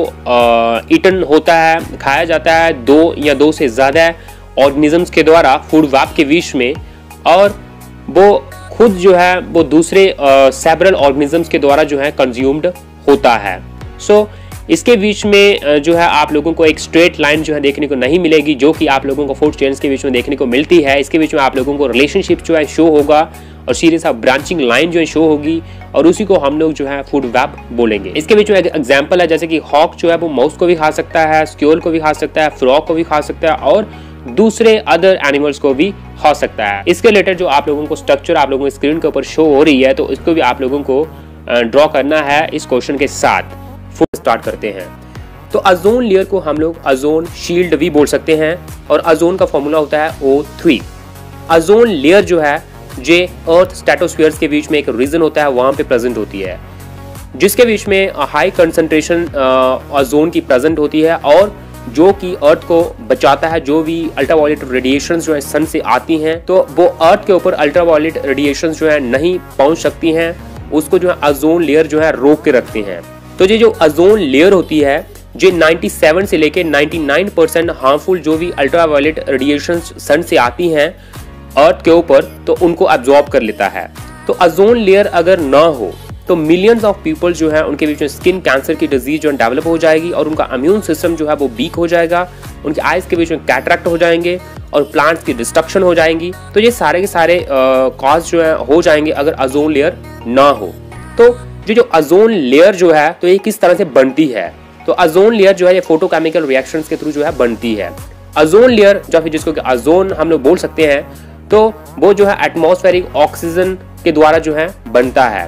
ईटन होता है, खाया जाता है 2 या 2 से ज्यादा ऑर्गेनिजम्स के द्वारा फूड वेब के बीच में, और वो खुद जो है वो दूसरे सेवरल ऑर्गेनिजम्स के द्वारा जो है कंज्यूम्ड होता है। सो इसके बीच में जो है आप लोगों को एक स्ट्रेट लाइन जो है देखने को नहीं मिलेगी, जो कि आप लोगों को फूड चेन्स के बीच में देखने को मिलती है। इसके बीच में आप लोगों को रिलेशनशिप जो है शो होगा, और सीरीज ऑफ ब्रांचिंग लाइन जो है शो होगी, और उसी को हम लोग जो है फूड वेब बोलेंगे। इसके बीच में एक एग्जांपल है, जैसे कि हॉक जो है वो माउस को भी खा सकता है, स्क्यूल को भी खा सकता है, फ्रॉग को भी खा सकता है, और दूसरे अदर एनिमल्स को भी खा सकता है। इसके रिलेटेड जो आप लोगों को स्ट्रक्चर आप लोगों को स्क्रीन के ऊपर शो हो रही है, तो इसको भी आप लोगों को ड्रॉ करना है इस क्वेश्चन के साथ। फुल स्टार्ट करते हैं। तो ओजोन लेयर को हम लोग ओजोन शील्ड भी बोल सकते हैं, और ओजोन का फॉर्मूला होता है O3। ओजोन लेयर जो है जे अर्थ स्ट्रेटोस्फीयर के बीच में एक रीजन होता है, वहां पे प्रेजेंट होती है, जिसके बीच में हाई कंसंट्रेशन ओजोन की प्रेजेंट होती है, और जो कि अर्थ को बचाता है। जो भी अल्ट्रावायलेट रेडिएशंस जो है सन से आती हैं, तो वो अर्थ के ऊपर अल्ट्रावायलेट रेडिएशंस जो है नहीं पहुंच सकती हैं, उसको जो है ओजोन लेयर जो है रोक के रखती हैं। तो ये जो ओजोन लेयर होती है जो 97 से लेके 99% हार्मफुल जो भी अल्ट्रावायलेट रेडिएशंस सन से आती हैं अर्थ के ऊपर, तो उनको एब्जॉर्ब कर लेता है। तो ओजोन लेयर अगर ना हो तो मिलियंस ऑफ पीपल जो है उनके बीच में स्किन कैंसर की डिजीज जो डेवलप हो जाएगी, और उनका इम्यून सिस्टम जो है वो वीक हो जाएगा, उनके आइज के बीच में कैटरैक्ट हो जाएंगे, और प्लांट्स की डिस्ट्रक्शन हो जाएंगी। तो ये सारे के सारे कॉज जो है हो जाएंगे अगर ओजोन लेयर ना हो। तो ये जो ओजोन लेयर जो है तो ये किस तरह से बनती है? तो ओजोन लेयर जो है ये फोटोकेमिकल रिएक्शंस के थ्रू जो है बनती है। ओजोन लेयर जो फिर जिसको ओजोन हम लोग बोल सकते हैं, तो वो जो है एटमॉस्फेरिक ऑक्सीजन के द्वारा जो है बनता है,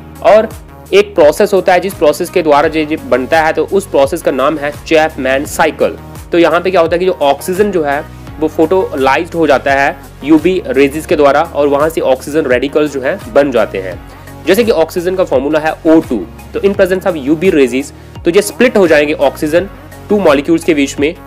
और एक प्रोसेस होता है जिस प्रोसेस के द्वारा जो बनता है, तो उस प्रोसेस का नाम है चैपमैन साइकिल। तो यहाँ पे क्या होता है कि जो ऑक्सीजन जो है वो फोटोलाइज्ड हो जाता है यूवी रेजिस के द्वारा, और वहां से ऑक्सीजन रेडिकल्स जो है बन जाते हैं। जैसे कि ऑक्सीजन का फॉर्मूला है O2, तो in presence of UV rays तो ये स्प्लिट हो जाएंगे ऑक्सीजन 2 मॉलिक्यूल्स के बीच में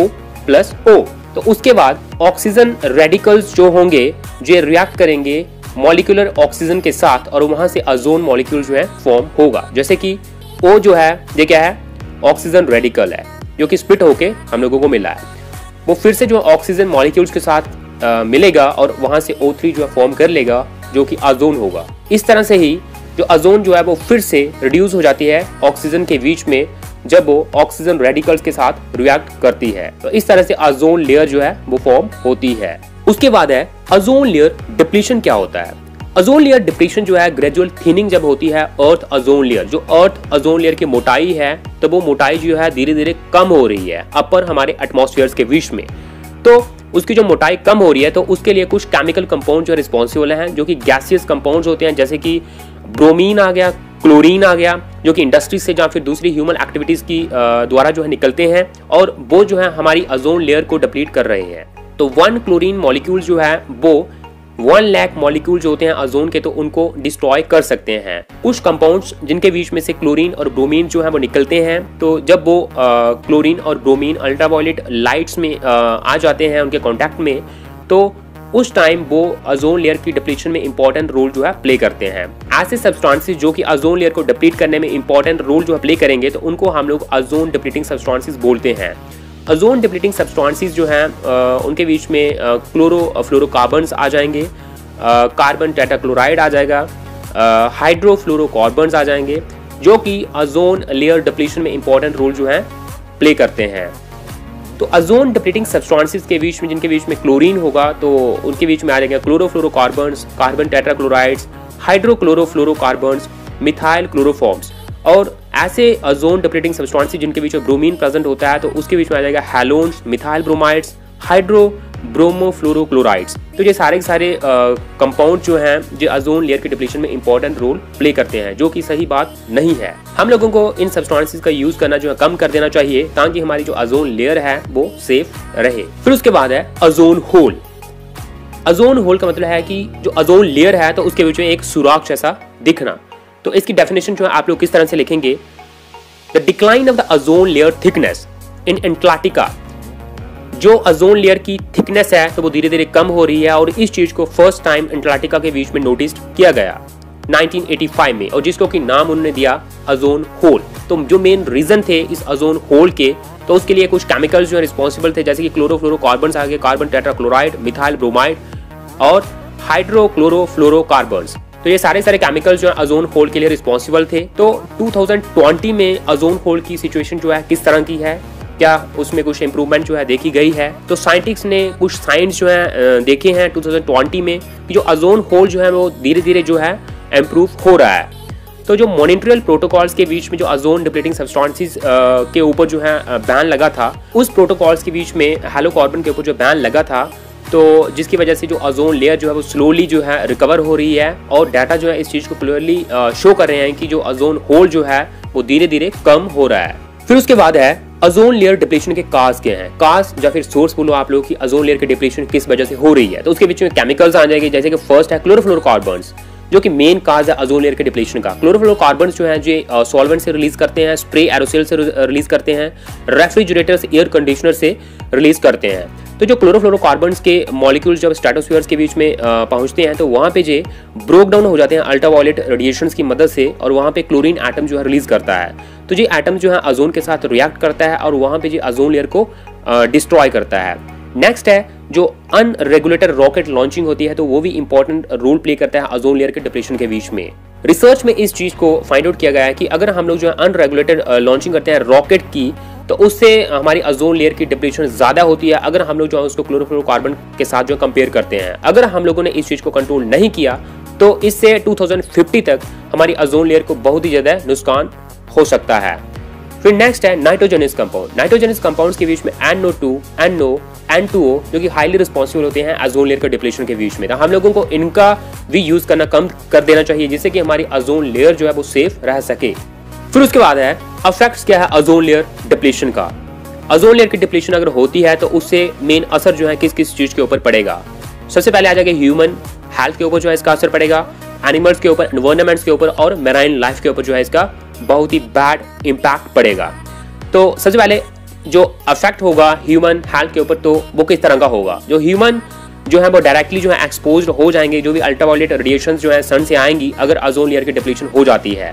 O+O। तो उसके बाद ऑक्सीजन रेडिकल्स जो होंगे ये रिएक्ट करेंगे मॉलिक्यूलर ऑक्सीजन के साथ, और वहां से ओजोन मॉलिक्यूल जो है फॉर्म होगा। जैसे कि O जो है ये क्या है? ऑक्सीजन रेडिकल है जो कि स्प्लिट होके हम लोगों को मिला है। वो फिर से जो ऑक्सीजन मॉलिक्यूल्स के साथ मिलेगा और वहां से O3 जो है फॉर्म कर लेगा, जो कि ओजोन होगा। इस तरह से ही जो ओजोन जो है वो फिर से रिड्यूस हो जाती है ऑक्सीजन के बीच में जब वो ऑक्सीजन रेडिकल्स के साथ रिएक्ट करती है। तो इस तरह से ओजोन लेयर जो है वो फॉर्म होती है। उसके बाद है ओजोन लेयर डिप्लीशन। क्या होता है? ओजोन लेयर डिप्लीशन जो है ग्रेजुअल थिनिंग जब होती है अर्थ ओजोन लेयर, जो अर्थ ओजोन लेयर की मोटाई है तो वो मोटाई जो है धीरे धीरे कम हो रही है अपर हमारे एटमॉस्फेयर के बीच में। तो उसकी जो मोटाई कम हो रही है तो उसके लिए कुछ केमिकल कंपाउंड जो रिस्पॉन्सिबल हैं, जो कि गैसियस कंपाउंड्स होते हैं, जैसे कि ब्रोमीन आ गया, क्लोरीन आ गया, जो कि इंडस्ट्री से या फिर दूसरी ह्यूमन एक्टिविटीज की द्वारा जो है निकलते हैं और वो जो है हमारी ओजोन लेयर को डिप्लीट कर रहे हैं। तो 1 क्लोरीन मॉलिक्यूल जो है वो 1 लाख मॉलिक्यूल जो होते हैं ओजोन के, तो उनको डिस्ट्रॉय कर सकते हैं। कुछ कंपाउंड्स जिनके बीच में से क्लोरीन और ब्रोमीन जो है वो निकलते हैं, तो जब वो क्लोरीन और ब्रोमीन अल्ट्रावायलेट लाइट्स में आ जाते हैं उनके कांटेक्ट में, तो उस टाइम वो ओजोन लेयर की डिप्लीशन में इंपॉर्टेंट रोल जो है प्ले करते हैं। ऐसे सब्सटेंसेस जो कि ओजोन लेयर को डिप्लीट करने में इंपॉर्टेंट रोल जो है प्ले करेंगे, तो उनको हम लोग ओजोन डिप्लीटिंग सब्सटेंसेस बोलते हैं। ओजोन डिप्लीटिंग सब्सटेंसेस जो हैं उनके बीच में फ्लोरोकार्बन्स आ जाएंगे, कार्बन टेट्राक्लोराइड आ जाएगा, हाइड्रोफ्लोरोकार्बन्स आ जाएंगे, जो कि ओजोन लेयर डिप्लीशन में इंपॉर्टेंट रोल जो है प्ले करते हैं। तो ओजोन डिप्लीटिंग सब्सटेंसेस के बीच में, जिनके बीच में क्लोरीन होगा, तो उनके बीच में आ जाएंगे chlorofluorocarbons, carbon tetrachlorides, hydrochlorofluorocarbons, methyl chloroforms. और ऐसे ओजोन डिप्लीटिंग सब्सटेंसेस जिनके बीच में ब्रोमीन प्रेजेंट होता है, तो उसके बीच में आ जाएगा halons, methyl bromides, hydro bromofluorochlorides. तो ये सारे कंपाउंड जो हैं जो ओजोन लेयर की डिप्लीशन में इंपॉर्टेंट रोल प्ले करते हैं, जो कि सही बात नहीं है। हम लोगों को इन सब्सटेंसेस का यूज करना जो है कम कर देना चाहिए, ताकि हमारी जो ओजोन लेयर है वो सेफ रहे। फिर उसके बाद है ओजोन होल। ओजोन होल का मतलब है कि जो ओजोन लेयर है तो उसके बीच में एक सुराख जैसा दिखना। तो इसकी डेफिनेशन जो है आप लोग किस तरह से लिखेंगे? The decline of the ozone layer thickness in Antarctica. जो ओजोन लेयर की थिकनेस है तो वो धीरे धीरे कम हो रही है, और इस चीज को फर्स्ट टाइम एंटार्क्टिका के बीच में नोटिस किया गया 1985 में, और जिसको कि नाम उन्होंने दिया ओजोन होल। तो जो मेन रीजन थे इस ओजोन होल के, तो उसके लिए कुछ केमिकल्स जो रिस्पॉन्सिबल थे, जैसे कि क्लोरोफ्लोरोकार्बन्स आ गए, कार्बन टेट्राक्लोराइड, मिथाइल ब्रोमाइड और हाइड्रोक्लोरोफ्लोरोकार्बन्स। तो ये सारे केमिकल्स जो है ओजोन होल के लिए रिस्पॉन्सिबल थे। तो 2020 में ओजोन होल की सिचुएशन जो है किस तरह की है, क्या उसमें कुछ इंप्रूवमेंट जो है देखी गई है? तो साइंटिस्ट ने कुछ साइंस जो है देखे हैं 2020 में कि जो ओजोन होल जो है वो धीरे धीरे जो है इम्प्रूव हो रहा है। तो जो मॉनिटरियल प्रोटोकॉल्स के बीच में जो ओजोन डिप्लीटिंग सब्सटेंसेस के ऊपर जो है बैन लगा था, उस प्रोटोकॉल्स के बीच में हाइड्रोकार्बन के ऊपर जो बैन लगा था, तो जिसकी वजह से जो ओजोन लेयर जो है वो स्लोली जो है रिकवर हो रही है, और डाटा जो है इस चीज़ को क्लियरली शो कर रहे हैं कि जो ओजोन होल जो है वो धीरे धीरे कम हो रहा है। फिर उसके बाद है ओजोन लेयर डिप्लीशन के काज क्या हैं? काज या फिर सोर्स बोलो आप लोग कि ओजोन लेयर की डिप्लीशन किस वजह से हो रही है। तो उसके बीच में केमिकल्स आ जाएंगे, जैसे कि फर्स्ट है क्लोरोफ्लोरोकार्बन्स, जो कि मेन काज है ओजोन लेयर के डिप्लीशन का। क्लोरोफ्लोरोकार्बन्स जो है जो सॉल्वेंट से रिलीज करते हैं, स्प्रे एरोसोल से रिलीज करते हैं, रेफ्रिजरेटर्स, एयर कंडीशनर से रिलीज करते हैं। तो जो क्लोरोफ्लोरोकार्बन्स के मॉलिक्यूल्स जब स्ट्रेटोस्फीयर के बीच में पहुंचते हैं, तो वहाँ पे जे ब्रोक डाउन हो जाते हैं अल्ट्रावायलेट रेडिएशंस की मदद से, और वहाँ पे क्लोरीन एटम जो है रिलीज करता है। तो ये एटम जो है ओजोन के साथ रिएक्ट करता है और वहाँ पे जे ओजोन लेयर को डिस्ट्रॉय करता है। नेक्स्ट है जो अनरेगुलेटेड रॉकेट लॉन्चिंग होती है, तो वो भी इंपॉर्टेंट रोल प्ले करता है ओजोन लेयर के डिप्लीशन के बीच में। रिसर्च में इस चीज को फाइंड आउट किया गया है कि अगर हम लोग जो है अनरेगुलेटेड लॉन्चिंग करते हैं रॉकेट की, तो उससे हमारी ओजोन लेयर की डिप्लीशन ज्यादा होती है, अगर हम लोग जो है उसको क्लोरोफ्लोरोकार्बन के साथ जो कंपेयर करते हैं। अगर हम लोगों ने इस चीज को कंट्रोल नहीं किया, तो इससे 2050 तक हमारी ओजोन लेयर को बहुत ही ज्यादा नुकसान हो सकता है। फिर नेक्स्ट है नाइट्रोजनस कंपाउंड। नाइट्रोजनस कंपाउंड्स के बीच में NO2, NO, N2O जो कि हाईली रिस्पॉन्सिबल होते हैं ओजोन लेयर के डिप्लीशन के बीच में। तो हम लोगों को इनका भी यूज करना कम कर देना चाहिए, जिससे कि हमारी ओजोन लेयर जो है वो सेफ रह सके। फिर उसके बाद है इफेक्ट्स क्या है ओजोन लेयर डिप्लीशन का। ओजोन लेयर की डिप्लीशन अगर होती है तो उससे मेन असर जो है किस किस चीज के ऊपर पड़ेगा? सबसे पहले आ जाएगा ह्यूमन हेल्थ के ऊपर जो है इसका असर पड़ेगा, एनिमल्स के ऊपर, एनवायरमेंट्स के ऊपर और मैराइन लाइफ के ऊपर जो है इसका बहुत ही बैड इम्पैक्ट पड़ेगा। तो सबसे पहले जो अफेक्ट होगा ह्यूमन हेल्थ के ऊपर, तो वो किस तरह का होगा? जो ह्यूमन जो है वो डायरेक्टली जो है एक्सपोज्ड हो जाएंगे, जो भी अल्ट्रावायलेट रेडिएशंस जो है सन से आएंगी अगर ओजोन लेयर की डिप्लीशन हो जाती है।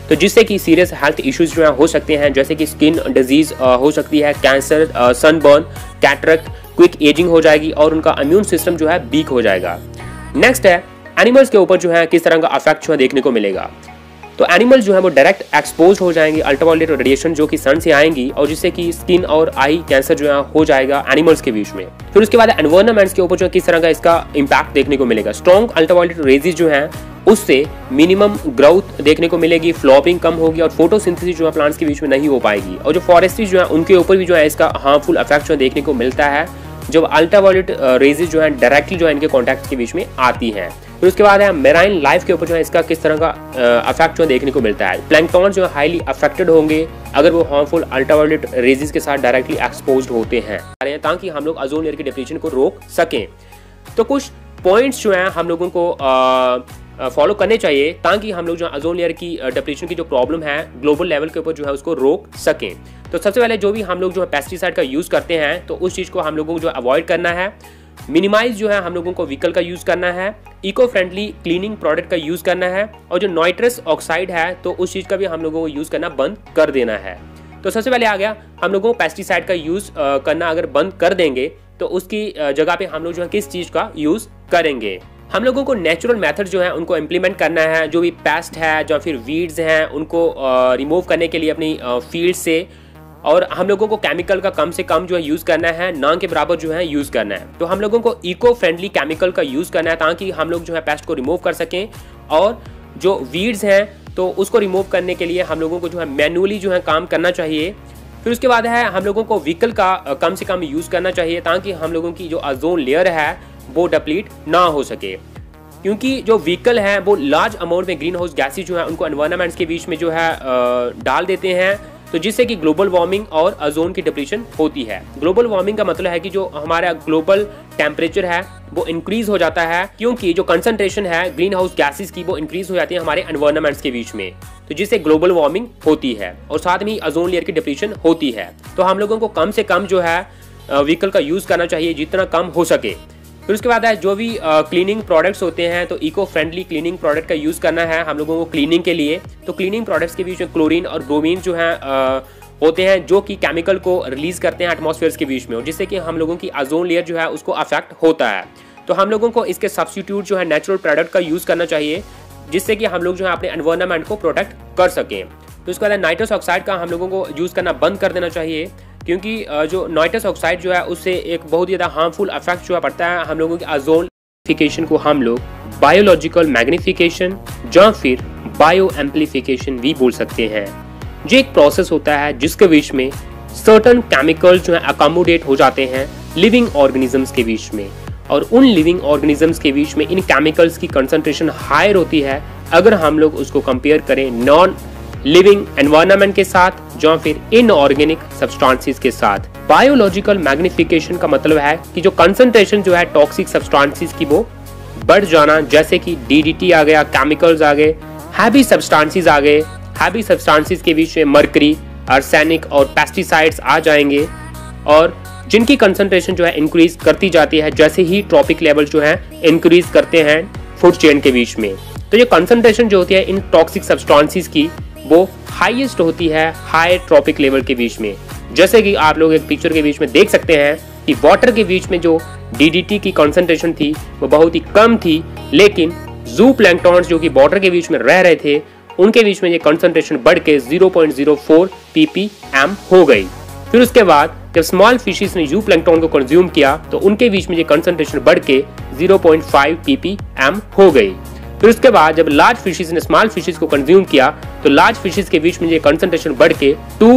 तो जिससे कि सीरियस हेल्थ इश्यूज जो है हो सकते हैं, जैसे कि स्किन डिजीज हो सकती है, cancer, sunburn, cataract, quick ageing हो जाएगी और उनका इम्यून सिस्टम जो है वीक हो जाएगा। नेक्स्ट है एनिमल्स के ऊपर जो है किस तरह का इफेक्ट जो है देखने को मिलेगा। तो एनिमल जो है वो डायरेक्ट एक्सपोज हो जाएंगे अल्ट्रावायलेट रेडिएशन जो कि सन से आएंगी और जिससे कि स्किन और आई कैंसर जो है हो जाएगा एनिमल्स के बीच में। फिर उसके बाद एनवायरनमेंट्स के ऊपर जो है किस तरह का इसका इम्पैक्ट देखने को मिलेगा। स्ट्रॉन्ग अल्ट्रावायलेट रेजेस जो है उससे मिनिमम ग्रोथ देखने को मिलेगी, फ्लॉवरिंग कम होगी और फोटोसिंथेसिस जो है प्लांट्स के बीच में नहीं हो पाएगी। और जो फॉरेस्ट्री जो है उनके ऊपर भी जो है इसका हार्मफुल इफेक्ट जो देखने को मिलता है जब अल्ट्रावायलेट रेजेस जो है डायरेक्टली जो है इनके कॉन्टैक्ट के बीच में आती हैं। फिर उसके बाद है मेराइन लाइफ के ऊपर जो है इसका किस तरह का इफेक्ट जो देखने को मिलता है। प्लैंकटन जो है हाईली अफेक्टेड होंगे अगर वो हार्मफुल अल्ट्रावायलेट रेजेस के साथ डायरेक्टली एक्सपोज्ड होते हैं, ताकि हम लोग ओजोन लेयर के डिप्लीशन को रोक सकें। तो कुछ पॉइंट्स जो हैं हम लोगों को फॉलो करने चाहिए ताकि हम लोग जो ओजोन लेयर की डिप्लीशन की जो प्रॉब्लम है ग्लोबल लेवल के ऊपर जो है उसको रोक सकें। तो सबसे पहले जो भी हम लोग जो है पेस्टिसाइड का यूज़ करते हैं तो उस चीज़ को हम लोगों को जो अवॉइड करना है। मिनिमाइज जो है हम लोगों को व्हीकल का यूज़ करना है, इको फ्रेंडली क्लीनिंग प्रोडक्ट का यूज़ करना है और जो नाइट्रस ऑक्साइड है तो उस चीज़ का भी हम लोगों को यूज़ करना बंद कर देना है। तो सबसे पहले आ गया हम लोगों को पेस्टिसाइड का यूज़ करना अगर बंद कर देंगे तो उसकी जगह पे हम लोग जो है किस चीज़ का यूज़ करेंगे। हम लोगों को नेचुरल मेथड जो है उनको इम्प्लीमेंट करना है। जो भी पेस्ट है जो फिर वीड्स हैं उनको रिमूव करने के लिए अपनी फील्ड से, और हम लोगों को केमिकल का कम से कम जो है यूज़ करना है, ना के बराबर जो है यूज़ करना है। तो हम लोगों को इको फ्रेंडली केमिकल का यूज़ करना है ताकि हम लोग जो है पेस्ट को रिमूव कर सकें। और जो वीड्स हैं तो उसको रिमूव करने के लिए हम लोगों को जो है मैनुअली जो है काम करना चाहिए। फिर उसके बाद है हम लोगों को व्हीकल का कम से कम यूज़ करना चाहिए ताकि हम लोगों की जो ओजोन लेयर है वो डिप्लीट ना हो सके, क्योंकि जो व्हीकल है वो लार्ज अमाउंट में ग्रीन हाउस गैसेज जो है उनको एनवायरनमेंट्स के बीच में जो है डाल देते हैं, तो जिससे कि ग्लोबल वार्मिंग और ओजोन की डिप्लीशन होती है। ग्लोबल वार्मिंग का मतलब है कि जो हमारा ग्लोबल टेम्परेचर है वो इंक्रीज हो जाता है, क्योंकि जो कंसंट्रेशन है ग्रीन हाउस गैसेज की वो इंक्रीज हो जाती है हमारे एनवायरनमेंट्स के बीच में, तो जिससे ग्लोबल वार्मिंग होती है और साथ में ओजोन लेयर की डिप्लीशन होती है। तो हम लोगों को कम से कम जो है व्हीकल का यूज़ करना चाहिए जितना कम हो सके। फिर उसके बाद है जो भी क्लीनिंग प्रोडक्ट्स होते हैं तो इको फ्रेंडली क्लीनिंग प्रोडक्ट का यूज़ करना है हम लोगों को क्लीनिंग के लिए। तो क्लीनिंग प्रोडक्ट्स के बीच में क्लोरीन और ब्रोमीन जो है होते हैं जो कि केमिकल को रिलीज करते हैं एटमॉस्फेयर के बीच में, जिससे कि हम लोगों की ओजोन लेयर जो है उसको अफेक्ट होता है। तो हम लोगों को इसके सब्स्टिट्यूट जो है नेचुरल प्रोडक्ट का यूज़ करना चाहिए जिससे कि हम लोग जो है अपने एनवायरनमेंट को प्रोटेक्ट कर सकें। तो इसके बाद नाइट्रस ऑक्साइड का हम लोगों को यूज़ करना बंद कर देना चाहिए, क्योंकि जो नाइट्रस ऑक्साइड जो है उससे एक बहुत ज़्यादा हार्मफुल इफेक्ट जो है पड़ता है हम लोगों की ओजोन को हम लोग बायोलॉजिकल मैग्निफिकेशन या फिर बायो एम्प्लीफिकेशन भी बोल सकते हैं। जो एक प्रोसेस होता है जिसके बीच में सर्टन केमिकल्स जो है अकोमोडेट हो जाते हैं लिविंग ऑर्गेनिजम्स के बीच में, और उन लिविंग ऑर्गेनिजम्स के बीच में इन केमिकल्स की कंसंट्रेशन हायर होती है अगर हम लोग उसको कंपेयर करें नॉन लिविंग एनवायरनमेंट के साथ या फिर इनऑर्गेनिक सब्सटेंसेस के साथ। बायोलॉजिकल मैग्निफिकेशन का मतलब है कि जो कंसंट्रेशन जो है टॉक्सिक सब्सटेंसेस की वो बढ़ जाना, जैसे कि डीडीटी आ गया, केमिकल्स आ गए, हैवी सब्सटेंसेस आ गए। हैवी सब्सटेंसेस के बीच में मर्करी, आर्सेनिक और पेस्टिसाइड्स आ जाएंगे और जिनकी कंसंट्रेशन जो है इंक्रीज करती जाती है जैसे ही ट्रॉपिक लेवल जो है इंक्रीज करते हैं फूड चेन के बीच में। तो ये कंसंट्रेशन जो होती है इन टॉक्सिक सब्सटेंसेस की वो हाईएस्ट होती है हाई ट्रॉपिक लेवल के बीच में। जैसे कि आप लोग एक पिक्चर के बीच में देख सकते हैं कि वाटर के बीच में जो डीडीटी की कंसंट्रेशन थी वो बहुत ही कम थी, लेकिन जू प्लैंकटन्स जो कि वाटर के बीच में रह रहे थे उनके बीच में ये कंसंट्रेशन बढ़ के 0.04 ppm हो गई। फिर उसके बाद जब स्मॉल फिशेस ने जू प्लैंकटन को कंज्यूम किया तो उनके बीच में ये कंसंट्रेशन बढ़ के 0.5 ppm हो गई। फिर उसके बाद जब लार्ज फिशेस ने स्मॉल फिशेस को कंज्यूम किया तो लार्ज फिशेस के बीच में ये कंसंट्रेशन बढ़ के 2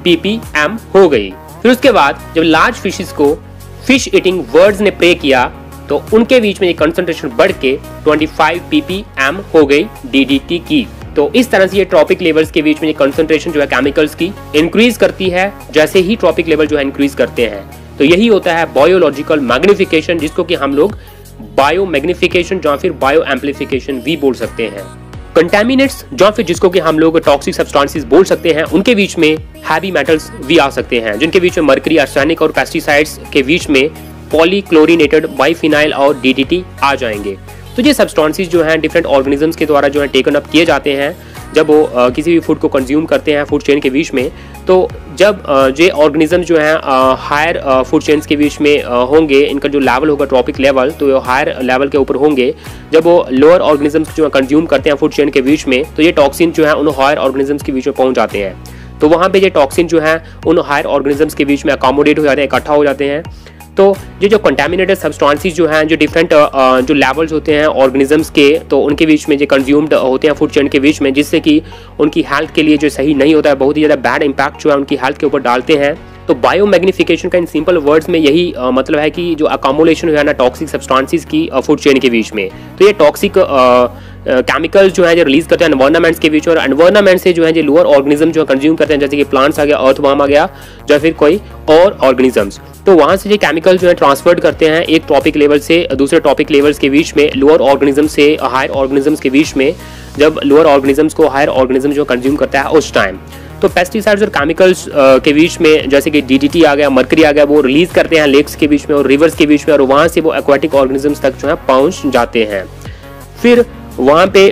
ppm हो गई। फिर उसके बाद जब लार्ज फिशेस को फिश ईटिंग बर्ड्स ने प्रे किया तो उनके बीच में ये कंसंट्रेशन बढ़ के 25 ppm हो गई डीडीटी की। तो इस तरह से ये ट्रॉपिक लेवल्स के बीच में ये कंसंट्रेशन जो है केमिकल्स की इंक्रीज करती है जैसे ही ट्रॉपिक लेवल जो है इंक्रीज करते हैं। तो यही होता है बायोलॉजिकल मैग्निफिकेशन, जिसको कि हम लोग बायो मैग्निफिकेशन या फिर बायो एम्प्लीफिकेशन भी बोल सकते हैं। कंटेमिनेट्स या फिर जिसको कि हम लोग टॉक्सिक सब्सटेंसेस बोल सकते हैं, उनके बीच में हैवी मेटल्स भी आ सकते हैं जिनके बीच में मर्करी, आर्सेनिक और पेस्टिसाइड्स के बीच में पॉलीक्लोरिनेटेड बाइफिनाइल और डीडीटी आ जाएंगे। तो ये सब्सटेंसेस जो हैं डिफरेंट ऑर्गेनिजम्स के द्वारा जो है टेकन अप किए जाते हैं जब वो किसी भी फूड को कंज्यूम करते हैं फूड चेन के बीच में, तो जब ये ऑर्गेनिज्म जो हैं हायर फूड चेन्स के बीच में होंगे, इनका जो लेवल होगा ट्रॉपिक लेवल, तो ये हायर लेवल के ऊपर होंगे। जब वो लोअर ऑर्गेनिजम्स जो है कंज्यूम करते हैं फूड चेन के बीच में, तो ये टॉक्सिन जो है उन हायर ऑर्गेनिजम्स के बीच में पहुंच जाते हैं। तो वहाँ पे ये टॉक्सिन जो है उन हायर ऑर्गेनिजम्स के बीच में अकोमोडेट हो जाते हैं, इकट्ठा हो जाते हैं। तो ये जो कंटामिनेटेड सब्सटेंसेस जो हैं, जो डिफरेंट जो लेवल्स होते हैं ऑर्गेनिजम्स के, तो उनके बीच में जो कंज्यूम्ड होते हैं फूड चेन के बीच में, जिससे कि उनकी हेल्थ के लिए जो सही नहीं होता है, बहुत ही ज़्यादा बैड इम्पैक्ट जो है उनकी हेल्थ के ऊपर डालते हैं। तो बायो मैग्निफिकेशन का इन सिंपल वर्ड्स में यही मतलब है कि जो अकोमोलेशन है ना टॉक्सिक सब्सटेंसेस की फूड चेन के बीच में, तो ये टॉक्सिक केमिकल्स जो है जो रिलीज करते हैं एनवायरनमेंट्स के बीच में, और एनवायरनमेंट से जो है जो लोअर ऑर्गेनिज्म जो कंज्यूम करते हैं, जैसे कि प्लांट्स आ गया, अर्थवर्म आ गया, या फिर कोई और ऑर्गेनिजम्स, तो वहाँ से ये केमिकल जो है ट्रांसफर करते हैं एक टॉपिक लेवल से दूसरे टॉपिक लेवल्स के बीच में, लोअर ऑर्गेनिज्म से हायर ऑर्गेनिजम्स के बीच में, जब लोअर ऑर्गेनिजम्स को हायर ऑर्गेनिज्म जो कंज्यूम करता है उस टाइम। तो पेस्टिसाइड्स और केमिकल्स के बीच में, जैसे कि DDT आ गया, मर्करी आ गया, वो रिलीज करते हैं लेक्स के बीच में और रिवर्स के बीच में, और वहाँ से वो एक्वाटिक ऑर्गेनिजम्स तक जो है पहुँच जाते हैं। फिर वहाँ पे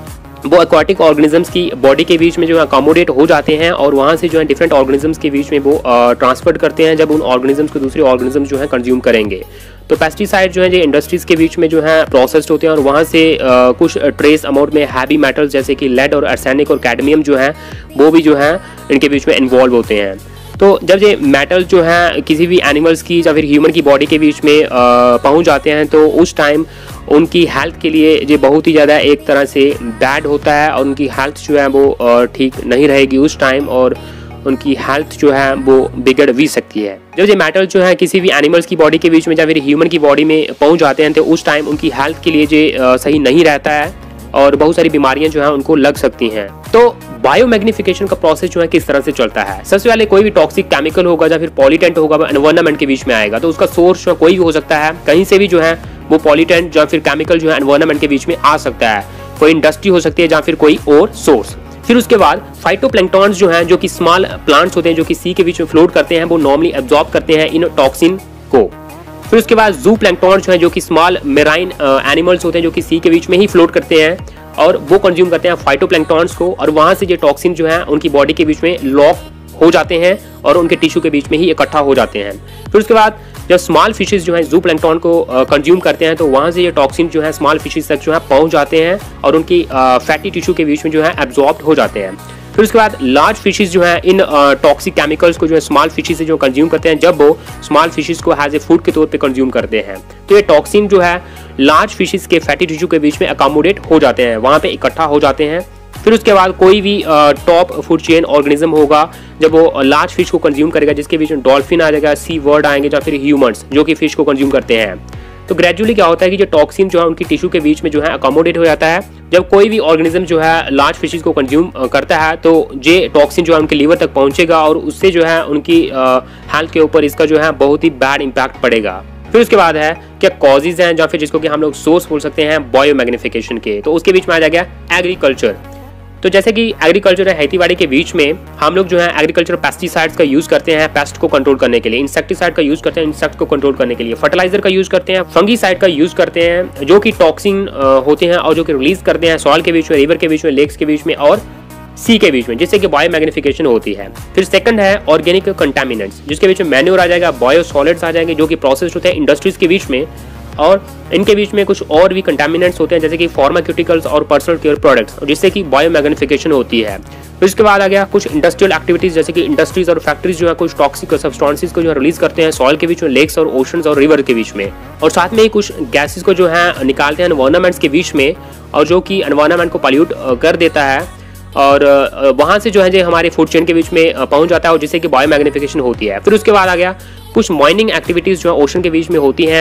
वो एक्वाटिक ऑर्गेनिजम्स की बॉडी के बीच में जो है अकोमोडेट हो जाते हैं, और वहाँ से जो है डिफरेंट ऑर्गेनिजम्स के बीच में वो ट्रांसफर करते हैं, जब उन ऑर्गेनिजम्स को दूसरे ऑर्गेनिजम्स जो है कंज्यूम करेंगे। तो पेस्टिसाइड जो है ये इंडस्ट्रीज के बीच में जो है प्रोसेस्ड होते हैं, और वहाँ से कुछ ट्रेस अमाउंट में हैवी मेटल्स जैसे कि लेड और आर्सेनिक और कैडमियम जो है वो भी जो है इनके बीच में इन्वॉल्व होते हैं। तो जब ये मेटल जो है किसी भी एनिमल्स की या फिर ह्यूमन की बॉडी के बीच में पहुंच जाते हैं, तो उस टाइम उनकी हेल्थ के लिए ये बहुत ही ज़्यादा एक तरह से बैड होता है, और उनकी हेल्थ जो है वो ठीक नहीं रहेगी उस टाइम, और उनकी हेल्थ जो है वो बिगड़ भी सकती है। जब ये मेटल जो है किसी भी एनिमल्स की बॉडी के बीच में या फिर ह्यूमन की बॉडी में पहुंच जाते हैं, तो उस टाइम उनकी हेल्थ के लिए ये सही नहीं रहता है, और बहुत सारी बीमारियां जो है उनको लग सकती हैं। तो बायो मैग्निफिकेशन का प्रोसेस जो है किस तरह से चलता है? सबसे पहले कोई भी टॉक्सिक केमिकल होगा या फिर पॉल्यूटेंट होगा वो एनवायरनमेंट के बीच में आएगा, तो उसका सोर्स जो कोई भी हो सकता है, कहीं से भी जो है वो पॉल्यूटेंट या फिर केमिकल जो है एनवायरनमेंट के बीच में आ सकता है। कोई इंडस्ट्री हो सकती है या फिर कोई और सोर्स। फिर उसके बाद फाइटोप्लैंक्टन्स जो हैं, जो कि स्मॉल प्लांट्स होते हैं जो कि सी के बीच में फ्लोट करते हैं, वो नॉर्मली एब्जॉर्ब करते हैं इन टॉक्सिन को। फिर उसके बाद जू प्लैंक्टन जो है, जो कि स्मॉल मेराइन एनिमल्स होते हैं जो कि सी के बीच में ही फ्लोट करते हैं, और वो कंज्यूम करते हैं फाइटोप्लैंक्टन्स को, और वहां से ये टॉक्सिन जो है उनकी बॉडी के बीच में लॉक हो जाते हैं और उनके टिश्यू के बीच में ही इकट्ठा हो जाते हैं। फिर उसके बाद जब स्मॉल फिशेस जो है जू प्लैंक्टन को कंज्यूम करते हैं, तो वहां से ये टॉक्सिन जो है स्मॉल फिशेस तक जो है पहुंच जाते हैं, और उनकी फैटी टिश्यू के बीच में जो है एब्जॉर्ब हो जाते हैं। फिर उसके बाद लार्ज फिशेस जो है इन टॉक्सिक केमिकल्स को जो है स्मॉल फिशेस से जो कंज्यूम करते हैं, जब वो स्मॉल फिशेस को एज ए फूड के तौर पे कंज्यूम करते हैं, तो ये टॉक्सिन जो है लार्ज फिशेस के फैटी टिश्यू के बीच में अकोमोडेट हो जाते हैं, वहाँ पे इकट्ठा हो जाते हैं। फिर उसके बाद कोई भी टॉप फूड चेन ऑर्गेनिज्म होगा, जब वो लार्ज फिश को कंज्यूम करेगा, जिसके बीच में डॉल्फिन आ जाएगा, सी वर्ड आएंगे, या फिर ह्यूमंस जो कि फिश को कंज्यूम करते हैं, तो ग्रेजुअली क्या होता है कि जो टॉक्सिन जो है उनकी टिश्यू के बीच में जो है अकोमोडेट हो जाता है। जब कोई भी ऑर्गेनिज्म जो है लार्ज फिशेस को कंज्यूम करता है, तो ये टॉक्सिन जो है उनके लीवर तक पहुंचेगा, और उससे जो है उनकी हेल्थ के ऊपर इसका जो है बहुत ही बैड इंपैक्ट पड़ेगा। फिर उसके बाद है क्या कॉजेज हैं, या फिर जिसको कि हम लोग सोर्स बोल सकते हैं बायो मैग्निफिकेशन के, तो उसके बीच में आ जाएगा एग्रीकल्चर। तो जैसे कि एग्रीकल्चर है खेती बाड़ी के बीच में हम लोग जो है एग्रीकल्चर पेस्टिसाइड्स का यूज करते हैं पेस्ट को कंट्रोल करने के लिए, इंसेक्टिसाइड का यूज करते हैं इंसेक्ट को कंट्रोल करने के लिए, फर्टिलाइजर का यूज करते हैं, फंगीसाइड का यूज करते हैं जो कि टॉक्सिन होते हैं और जो कि रिलीज करते हैं सॉइल के बीच में, रिवर के बीच में, लेक्स के बीच में और सी के बीच में, जिससे कि बायो मैग्निफिकेशन होती है। फिर सेकंड है ऑर्गेनिक कंटामिनेंट्स, जिसके बीच में मैन्योर आ जाएगा, बायो सॉलिड्स आ जाएंगे जो कि प्रोसेस्ड होते हैं इंडस्ट्रीज के बीच में, और इनके बीच में कुछ और भी कंटामिनेंट्स होते हैं जैसे कि फार्मास्यूटिकल्स और पर्सनल केयर प्रोडक्ट्स, जिससे कि बायो मैग्निफिकेशन होती है। फिर इसके बाद आ गया कुछ इंडस्ट्रियल एक्टिविटीज, जैसे कि इंडस्ट्रीज और फैक्ट्रीज जो है कुछ टॉक्सिक सब्सटेंसेस को जो रिलीज करते हैं सॉइल के बीच में, लेक्स और ओशंस और रिवर के बीच में, और साथ में ही कुछ गैसेस को जो है निकालते हैं एनवायरनमेंट्स के बीच में, और जो कि एनवायरनमेंट को पॉल्यूट कर देता है, और वहाँ से जो है हमारे फूड चेन के बीच में पहुँच जाता है, और जिससे कि बायो मैग्निफिकेशन होती है। फिर उसके बाद आ गया कुछ माइनिंग एक्टिविटीज़ जो है ओशन के बीच में होती हैं,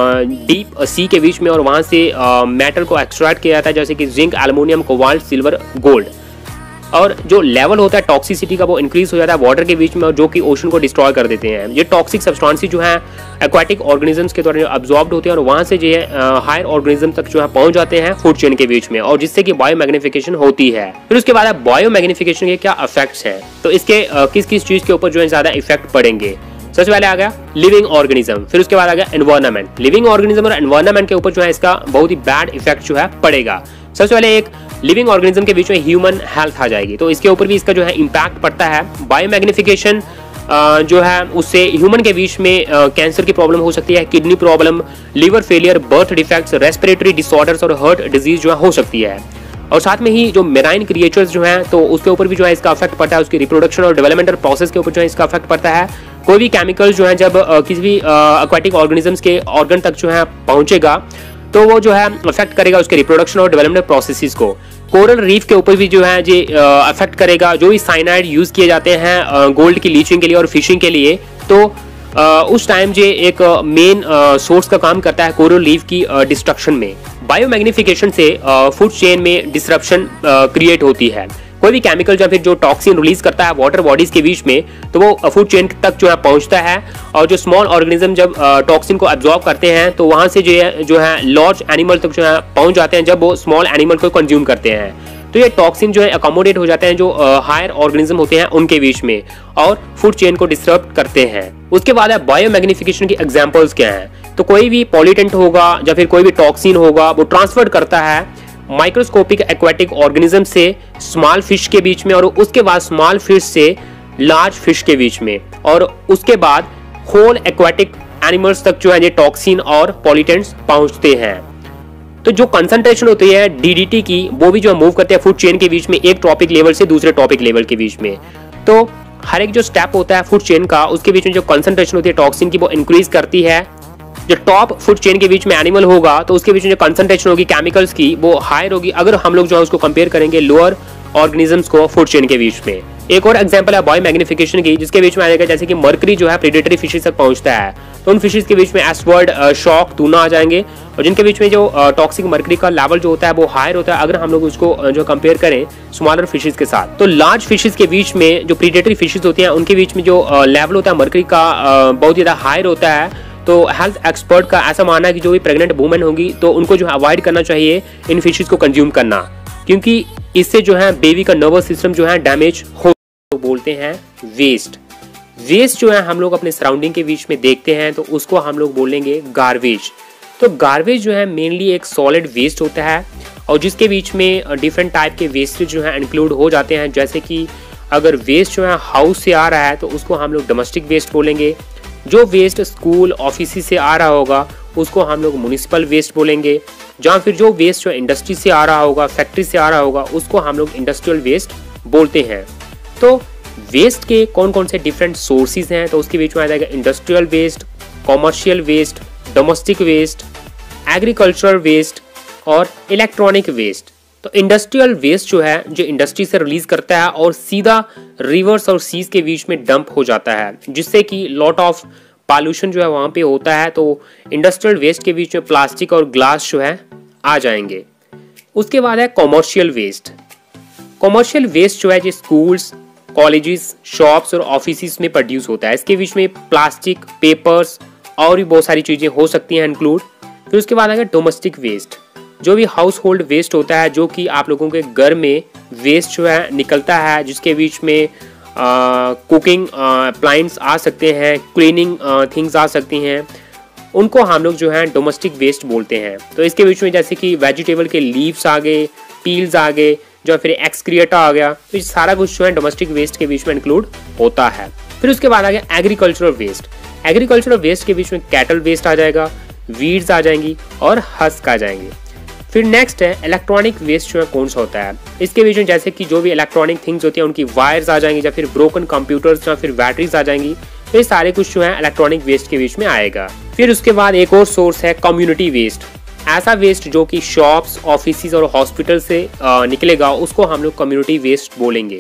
डीप सी के बीच में, और वहाँ से मेटल को एक्सट्रैक्ट किया जाता है जैसे कि zinc, aluminium, cobalt, silver, gold, और जो लेवल होता है टॉक्सिसिटी का वो इंक्रीज हो जाता है वाटर के बीच में, और जो कि ओशन को डिस्ट्रॉय कर देते हैं। ये टॉक्सिक सब्सटेंसेस जो है एक्वाटिक ऑर्गेनिजम्स के द्वारा अब्जॉर्ब्ड होते हैं, और वहाँ से जो है हायर ऑर्गेनिज्म तक जो है पहुँच जाते हैं फूड चेन के बीच में, और जिससे कि बायो मैग्निफिकेशन होती है। फिर उसके बाद बायो मैग्निफिकेशन के क्या इफेक्ट्स हैं, तो इसके किस किस चीज़ के ऊपर जो है ज़्यादा इफेक्ट पड़ेंगे। सबसे पहले आ गया लिविंग ऑर्गेनिज्म, फिर उसके बाद आ गया एनवायरनमेंट। लिविंग ऑर्गेनिज्म और एनवायरनमेंट के ऊपर जो है इसका बहुत ही बैड इफेक्ट जो है पड़ेगा, सबसे पहले एक लिविंग ऑर्गेनिज्म के बीच में ह्यूमन हेल्थ आ जाएगी, तो इसके ऊपर भी इसका जो है इम्पैक्ट पड़ता है। बायोमैग्निफिकेशन जो है उससे ह्यूमन के बीच में कैंसर की प्रॉब्लम हो सकती है, kidney problem, liver failure, birth defects, respiratory disorders और हार्ट डिजीज जो है हो सकती है। और साथ में ही जो मेराइन क्रिएचर्स जो हैं तो उसके ऊपर भी जो है इसका इफेक्ट पड़ता है, उसकी रिप्रोडक्शन और डेवलपमेंटल प्रोसेस के ऊपर जो है इसका इफेक्ट पड़ता है। कोई भी केमिकल जो है जब किसी भी एक्वाटिक ऑर्गेनिजम्स के ऑर्गन तक जो है पहुंचेगा तो वो जो है अफेक्ट करेगा उसके रिप्रोडक्शन और डेवलपमेंट प्रोसेसेस को। कोरल रीफ के ऊपर भी जो है ये अफेक्ट करेगा। जो भी साइनाइड यूज किए जाते हैं गोल्ड की लीचिंग के लिए और फिशिंग के लिए, तो उस टाइम ये एक मेन सोर्स का काम करता है कोरल रीफ की डिस्ट्रक्शन में। बायोमैग्निफिकेशन से फूड चेन में डिसरप्शन क्रिएट होती है। कोई भी केमिकल या फिर जो टॉक्सिन रिलीज करता है वाटर बॉडीज के बीच में, तो वो फूड चेन तक जो है पहुंचता है, और जो स्मॉल ऑर्गेनिज्म जब टॉक्सिन को एब्जॉर्ब करते हैं तो वहां से जो है लार्ज एनिमल तक जो है पहुंच जाते हैं जब वो स्मॉल एनिमल को कंज्यूम करते हैं। तो ये टॉक्सिन जो है अकोमोडेट हो जाते हैं जो हायर ऑर्गेनिज्म होते हैं उनके बीच में और फूड चेन को डिस्टर्ब करते हैं। उसके बाद है बायोमैग्निफिकेशन की एग्जांपल्स क्या हैं। तो कोई भी पॉल्यूटेंट होगा या फिर कोई भी टॉक्सिन होगा वो ट्रांसफर करता है माइक्रोस्कोपिक एक्वाटिक ऑर्गेनिज्म से स्मॉल फिश के बीच में, और उसके बाद स्मॉल फिश से लार्ज फिश के बीच में, और उसके बाद होल एक्वाटिक एनिमल्स तक जो है ये टॉक्सिन और पॉल्यूटेंट्स पहुंचते हैं। तो जो कंसंट्रेशन होती है डीडीटी की वो भी जो मूव करते हैं फूड चेन के बीच में एक टॉपिक लेवल से दूसरे टॉपिक लेवल के बीच में। तो हर एक जो स्टेप होता है फूड चेन का उसके बीच में जो कंसंट्रेशन होती है टॉक्सिन की वो इंक्रीज करती है। जो टॉप फूड चेन के बीच में एनिमल होगा तो उसके बीच में जो कंसंट्रेशन होगी केमिकल्स की वो हायर होगी अगर हम लोग जो है उसको कंपेयर करेंगे लोअर ऑर्गेनिजम्स को फूड चेन के बीच में। एक और एग्जांपल है बायोमैग्निफिकेशन की जिसके बीच में आएगा जैसे कि मर्करी जो है प्रेडेटरी फिशेस तक पहुंचता है, तो उन फिशेस के बीच में एस्वर्ड, शार्क, टूना आ जाएंगे, और जिनके बीच में जो टॉक्सिक मर्करी का लेवल जो होता है वो हायर होता है अगर हम लोग उसको जो कंपेयर करें स्मॉलर फिशेस के साथ। तो लार्ज फिशेस के बीच में जो प्रेडेटरी फिशेस होती हैं उनके बीच में जो लेवल होता है मर्करी का बहुत ज़्यादा हायर होता है। तो हेल्थ एक्सपर्ट का ऐसा मानना है कि जो भी प्रेग्नेंट वुमेन होगी तो उनको जो है अवॉइड करना चाहिए इन फिशेस को कंज्यूम करना, क्योंकि इससे जो है बेबी का नर्वस सिस्टम जो है डैमेज हो। तो बोलते हैं वेस्ट। वेस्ट जो है हम लोग अपने सराउंडिंग के बीच में देखते हैं तो उसको हम लोग बोलेंगे गार्बेज। तो गार्बेज जो है मेनली एक सॉलिड वेस्ट होता है और जिसके बीच में डिफरेंट टाइप के वेस्टेज जो है इंक्लूड हो जाते हैं। जैसे कि अगर वेस्ट जो है हाउस से आ रहा है तो उसको हम लोग डोमेस्टिक वेस्ट बोलेंगे। जो वेस्ट स्कूल ऑफिस से आ रहा होगा उसको हम लोग म्युनिसिपल वेस्ट बोलेंगे। जहाँ फिर जो वेस्ट जो इंडस्ट्री से आ रहा होगा, फैक्ट्री से आ रहा होगा, उसको हम लोग इंडस्ट्रियल वेस्ट बोलते हैं। तो वेस्ट के कौन कौन से डिफरेंट सोर्सेज हैं तो उसके बीच में आ जाएगा industrial waste, commercial waste, domestic waste, agricultural waste और इलेक्ट्रॉनिक वेस्ट। तो इंडस्ट्रियल वेस्ट जो है जो इंडस्ट्री से रिलीज करता है और सीधा रिवर्स और सीज के बीच में डंप हो जाता है जिससे कि लॉट ऑफ पॉल्यूशन जो है वहाँ पे होता है। तो इंडस्ट्रियल वेस्ट के बीच में प्लास्टिक और ग्लास जो है आ जाएंगे। उसके बाद है कॉमर्शियल वेस्ट। कॉमर्शियल वेस्ट जो है जो स्कूल्स, कॉलेजेस, शॉप्स और ऑफिस में प्रोड्यूस होता है। इसके बीच में प्लास्टिक, पेपर्स और भी बहुत सारी चीज़ें हो सकती हैं इंक्लूड। फिर उसके बाद आएगा डोमेस्टिक वेस्ट, जो भी हाउस होल्ड वेस्ट होता है जो कि आप लोगों के घर में वेस्ट जो है निकलता है जिसके बीच में कुकिंग अप्लायंस आ सकते हैं, क्लीनिंग थिंग्स आ सकती हैं, उनको हम लोग जो है डोमेस्टिक वेस्ट बोलते हैं। तो इसके बीच में जैसे कि वेजिटेबल के लीव्स आ गए, पील्स आ गए, जो फिर एक्सक्रिएटा आ गया, तो ये सारा कुछ जो है डोमेस्टिक वेस्ट के बीच में इंक्लूड होता है। फिर उसके बाद आ गया एग्रीकल्चरल वेस्ट। एग्रीकल्चरल वेस्ट के बीच में कैटल वेस्ट आ जाएगा, वीड्स आ जाएंगी और हस्क आ जाएंगे। फिर नेक्स्ट है इलेक्ट्रॉनिक वेस्ट जो है कौन सा होता है। इसके बीच में जैसे कि जो भी इलेक्ट्रॉनिक थिंग्स होती हैं उनकी वायर्स आ जाएंगी या फिर ब्रोकन कंप्यूटर्स या फिर बैटरीज आ जाएंगी। तो ये सारे कुछ जो है इलेक्ट्रॉनिक वेस्ट के बीच में आएगा। फिर उसके बाद एक और सोर्स है कम्युनिटी वेस्ट। ऐसा वेस्ट जो कि शॉप्स, ऑफिस और हॉस्पिटल से निकलेगा उसको हम लोग कम्युनिटी वेस्ट बोलेंगे।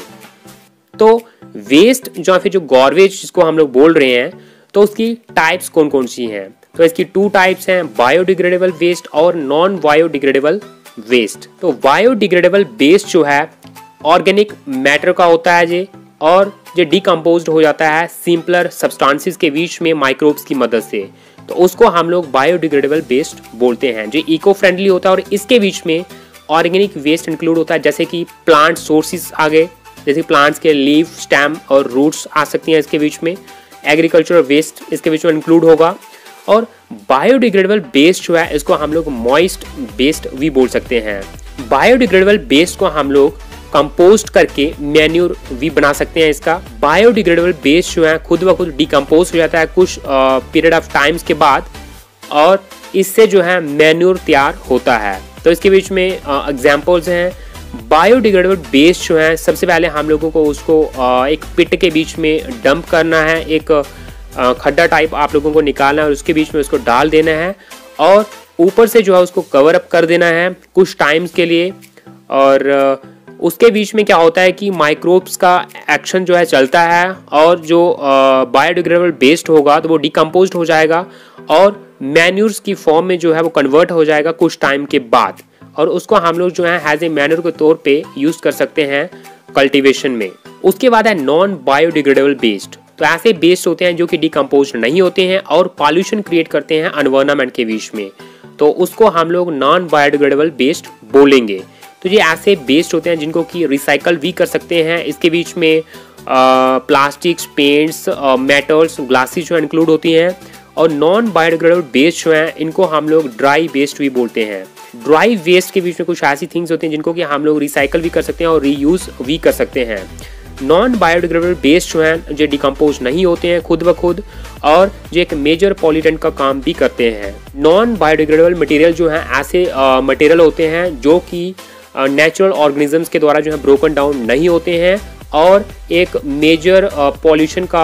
तो वेस्ट जो फिर जो गॉर्बेज जिसको हम लोग बोल रहे हैं तो उसकी टाइप्स कौन कौन सी हैं। तो इसकी 2 टाइप्स हैं, बायोडिग्रेडेबल वेस्ट और नॉन बायोडिग्रेडेबल वेस्ट। तो बायोडिग्रेडेबल वेस्ट जो है ऑर्गेनिक मैटर का होता है ये, और ये डिकम्पोज्ड हो जाता है सिंपलर सब्सटेंसेस के बीच में माइक्रोब्स की मदद से। तो उसको हम लोग बायोडिग्रेडेबल वेस्ट बोलते हैं जो इको फ्रेंडली होता है। और इसके बीच में ऑर्गेनिक वेस्ट इंक्लूड होता है जैसे कि प्लांट सोर्सेज आ गए, जैसे प्लांट्स के लीफ, स्टेम और रूट्स आ सकती हैं इसके बीच में। एग्रीकल्चरल वेस्ट इसके बीच में इंक्लूड होगा। और बायोडिग्रेडेबल वेस्ट जो है इसको हम लोग मॉइस्ट वेस्ट भी बोल सकते हैं। बायोडिग्रेडेबल वेस्ट को हम लोग कंपोस्ट करके मैन्योर भी बना सकते हैं। इसका बायोडिग्रेडेबल वेस्ट जो है खुद ब खुद डिकम्पोज हो जाता है कुछ पीरियड ऑफ टाइम्स के बाद, और इससे जो है मैन्योर तैयार होता है। तो इसके बीच में एग्जांपल्स हैं। बायोडिग्रेडेबल वेस्ट जो है सबसे पहले हम लोगों को उसको एक पिट के बीच में डंप करना है, एक खड्डा टाइप आप लोगों को निकालना है और उसके बीच में उसको डाल देना है और ऊपर से जो है उसको कवर अप कर देना है कुछ टाइम्स के लिए। और उसके बीच में क्या होता है कि माइक्रोब्स का एक्शन जो है चलता है और जो बायोडिग्रेडेबल वेस्ट होगा तो वो डिकम्पोज हो जाएगा और मैन्यूर्स की फॉर्म में जो है वो कन्वर्ट हो जाएगा कुछ टाइम के बाद, और उसको हम लोग जो है एज ए मैन्यूर के तौर पे यूज कर सकते हैं कल्टीवेशन में। उसके बाद है नॉन बायोडिग्रेडेबल वेस्ट। तो ऐसे वेस्ट होते हैं जो कि डिकम्पोज नहीं होते हैं और पॉल्यूशन क्रिएट करते हैं एनवायरनमेंट के बीच में, तो उसको हम लोग नॉन बायोडिग्रेडेबल वेस्ट बोलेंगे। तो ये ऐसे वेस्ट होते हैं जिनको कि रिसाइकल भी कर सकते हैं। इसके बीच में प्लास्टिक्स, पेंट्स, मेटल्स, ग्लासेस जो इंक्लूड होती हैं। और नॉन बायोडिग्रेडेबल वेस्ट जो हैं इनको हम लोग ड्राई वेस्ट भी बोलते हैं। ड्राई वेस्ट के बीच में कुछ ऐसी थिंग्स होती हैं जिनको कि हम लोग रिसाइकल भी कर सकते हैं और रीयूज भी कर सकते हैं। नॉन बायोडिग्रेडेबल वेस्ट जो हैं जो डिकम्पोज नहीं होते हैं खुद ब खुद और जो एक मेजर पॉल्यूटेंट का काम भी करते हैं। नॉन बायोडिग्रेडेबल मटेरियल जो हैं ऐसे मटेरियल होते हैं जो कि नेचुरल ऑर्गेनिजम्स के द्वारा जो है ब्रोकन डाउन नहीं होते हैं और एक मेजर पॉल्यूशन का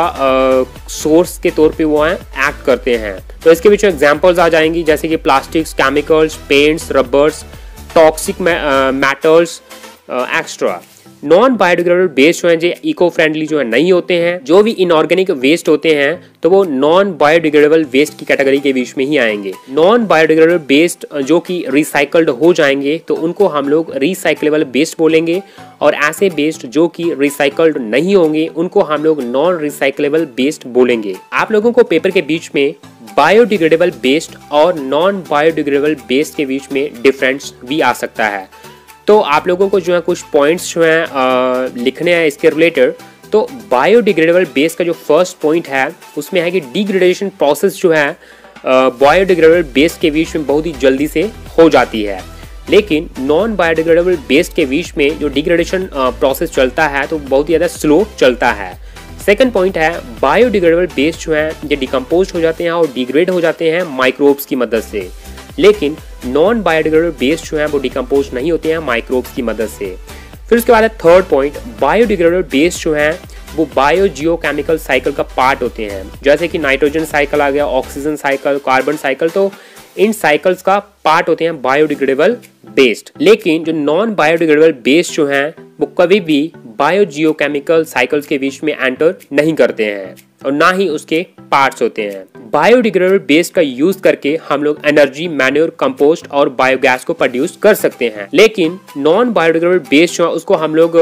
सोर्स के तौर पे वो हैं एक्ट करते हैं। तो इसके बीच में एग्जांपल्स आ जाएंगी जैसे कि plastics, chemicals, paints, rubbers, toxic metals extra. Non biodegradable waste जो है जो इको फ्रेंडली जो है नहीं होते हैं। जो भी इनऑर्गेनिक वेस्ट होते हैं तो वो नॉन बायोडिग्रेडेबल वेस्ट की कैटेगरी के बीच में ही आएंगे। नॉन बायोडिग्रेडेबल वेस्ट जो कि रिसाइकल्ड हो जाएंगे तो उनको हम लोग रिसाइक्लेबल वेस्ट बोलेंगे, और ऐसे वेस्ट जो कि रिसाइकल्ड नहीं होंगे उनको हम लोग नॉन रिसाइक्लेबल वेस्ट बोलेंगे। आप लोगों को पेपर के बीच में बायोडिग्रेडेबल वेस्ट और नॉन बायोडिग्रेडेबल वेस्ट के बीच में डिफरेंस भी आ सकता है। तो आप लोगों को जो है कुछ पॉइंट्स जो हैं लिखने हैं इसके रिलेटेड। तो बायोडिग्रेडेबल वेस्ट का जो फर्स्ट पॉइंट है उसमें है कि डिग्रेडेशन प्रोसेस जो है बायोडिग्रेडेबल वेस्ट के बीच में बहुत ही जल्दी से हो जाती है, लेकिन नॉन बायोडिग्रेडेबल वेस्ट के बीच में जो डिग्रेडेशन प्रोसेस चलता है तो बहुत ही ज़्यादा स्लो चलता है। सेकंड पॉइंट है बायोडिग्रेडेबल वेस्ट जो है ये डिकम्पोज हो जाते हैं और डिग्रेड हो जाते हैं माइक्रोब्स की मदद से, लेकिन नॉन बायोडिग्रेडेबल वेस्ट जो है वो डिकम्पोज नहीं होते हैं माइक्रोब्स की मदद से। फिर उसके बाद है थर्ड पॉइंट, बायोडिग्रेडेबल वेस्ट जो है वो बायो जियोकेमिकल साइकिल का पार्ट होते हैं, जैसे कि नाइट्रोजन साइकिल आ गया, ऑक्सीजन साइकिल, कार्बन साइकिल, तो इन साइकिल्स का पार्ट होते हैं बायोडिग्रेडेबल वेस्ट। लेकिन जो नॉन बायोडिग्रेडेबल वेस्ट जो हैं वो कभी भी बायो जियोकेमिकल साइकिल्स के बीच में एंटर नहीं करते हैं और ना ही उसके पार्ट्स होते हैं। बायोडिग्रेडेबल वेस्ट का यूज करके हम लोग एनर्जी, मैन्योर, कंपोस्ट और बायोगैस को प्रोड्यूस कर सकते हैं, लेकिन नॉन बायोडिग्रेडेबल वेस्ट जो है उसको हम लोग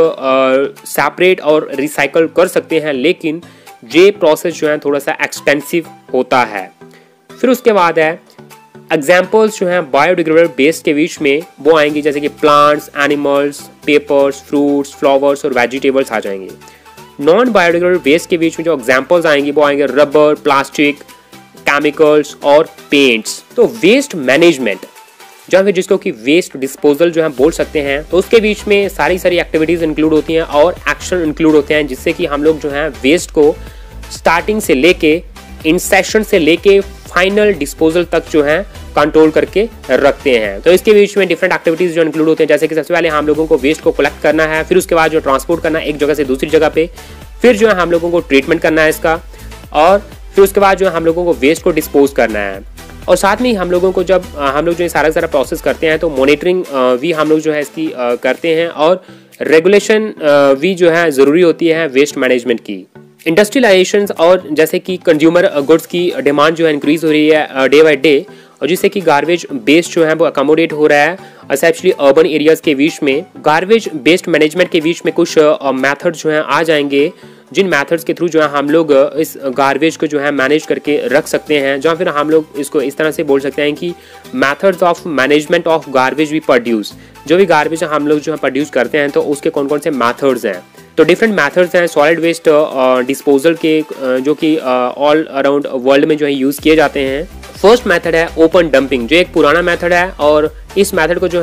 सेपरेट और रिसाइकल कर सकते हैं, लेकिन ये प्रोसेस जो है थोड़ा सा एक्सपेंसिव होता है। फिर उसके बाद है एग्जाम्पल्स जो हैं बायोडिग्रेडेबल वेस्ट के बीच में वो आएंगे जैसे कि plants, animals, papers, fruits, flowers और वेजिटेबल्स आ जाएंगे। नॉन बायोडिग्रेडेबल वेस्ट के बीच में जो एग्जाम्पल्स आएंगे वो आएंगे रबर, प्लास्टिक, केमिकल्स और पेंट्स। तो वेस्ट मैनेजमेंट जो है जिसको कि वेस्ट डिस्पोजल जो है बोल सकते हैं, तो उसके बीच में सारी एक्टिविटीज इंक्लूड होती हैं और एक्शन इंक्लूड होते हैं, जिससे कि हम लोग जो है वेस्ट को स्टार्टिंग से लेके इंसेशन से लेके फाइनल डिस्पोजल तक जो है कंट्रोल करके रखते हैं। तो इसके बीच में डिफरेंट एक्टिविटीज जो इंक्लूड होते हैं, जैसे कि सबसे पहले हम लोगों को वेस्ट को कलेक्ट करना है, फिर उसके बाद जो ट्रांसपोर्ट करना है एक जगह से दूसरी जगह पे, फिर जो है हम लोगों को ट्रीटमेंट करना है इसका, और फिर उसके बाद जो है हम लोगों को वेस्ट को डिस्पोज करना है। और साथ में हम लोगों को जब हम लोग जो सारा प्रोसेस करते हैं तो मॉनिटरिंग भी हम लोग जो है इसकी करते हैं, और रेगुलेशन भी जो है ज़रूरी होती है वेस्ट मैनेजमेंट की। इंडस्ट्रियलाइजेशन और जैसे कि कंज्यूमर गुड्स की डिमांड जो है इंक्रीज हो रही है डे बाय डे, और जिससे कि गार्बेज बेस्ड जो है वो अकोमोडेट हो रहा है एस्पेशली अर्बन एरियाज के बीच में। गार्बेज बेस्ड मैनेजमेंट के बीच में कुछ मेथड जो हैं आ जाएंगे, जिन मेथड्स के थ्रू जो है हम लोग इस गार्बेज को जो है मैनेज करके रख सकते हैं, जहाँ फिर हम लोग इसको इस तरह से बोल सकते हैं कि methods of management of garbage we produce. जो भी गार्बेज हम लोग जो है प्रोड्यूस करते हैं तो उसके कौन कौन से मेथड्स हैं, तो डिफरेंट मेथड्स हैं सॉलिड वेस्ट डिस्पोजल के, जो कि ऑल अराउंड वर्ल्ड में जो है यूज़ किए जाते हैं। फर्स्ट मेथड है ओपन डंपिंग, जो एक पुराना मेथड है और इस मेथड को जो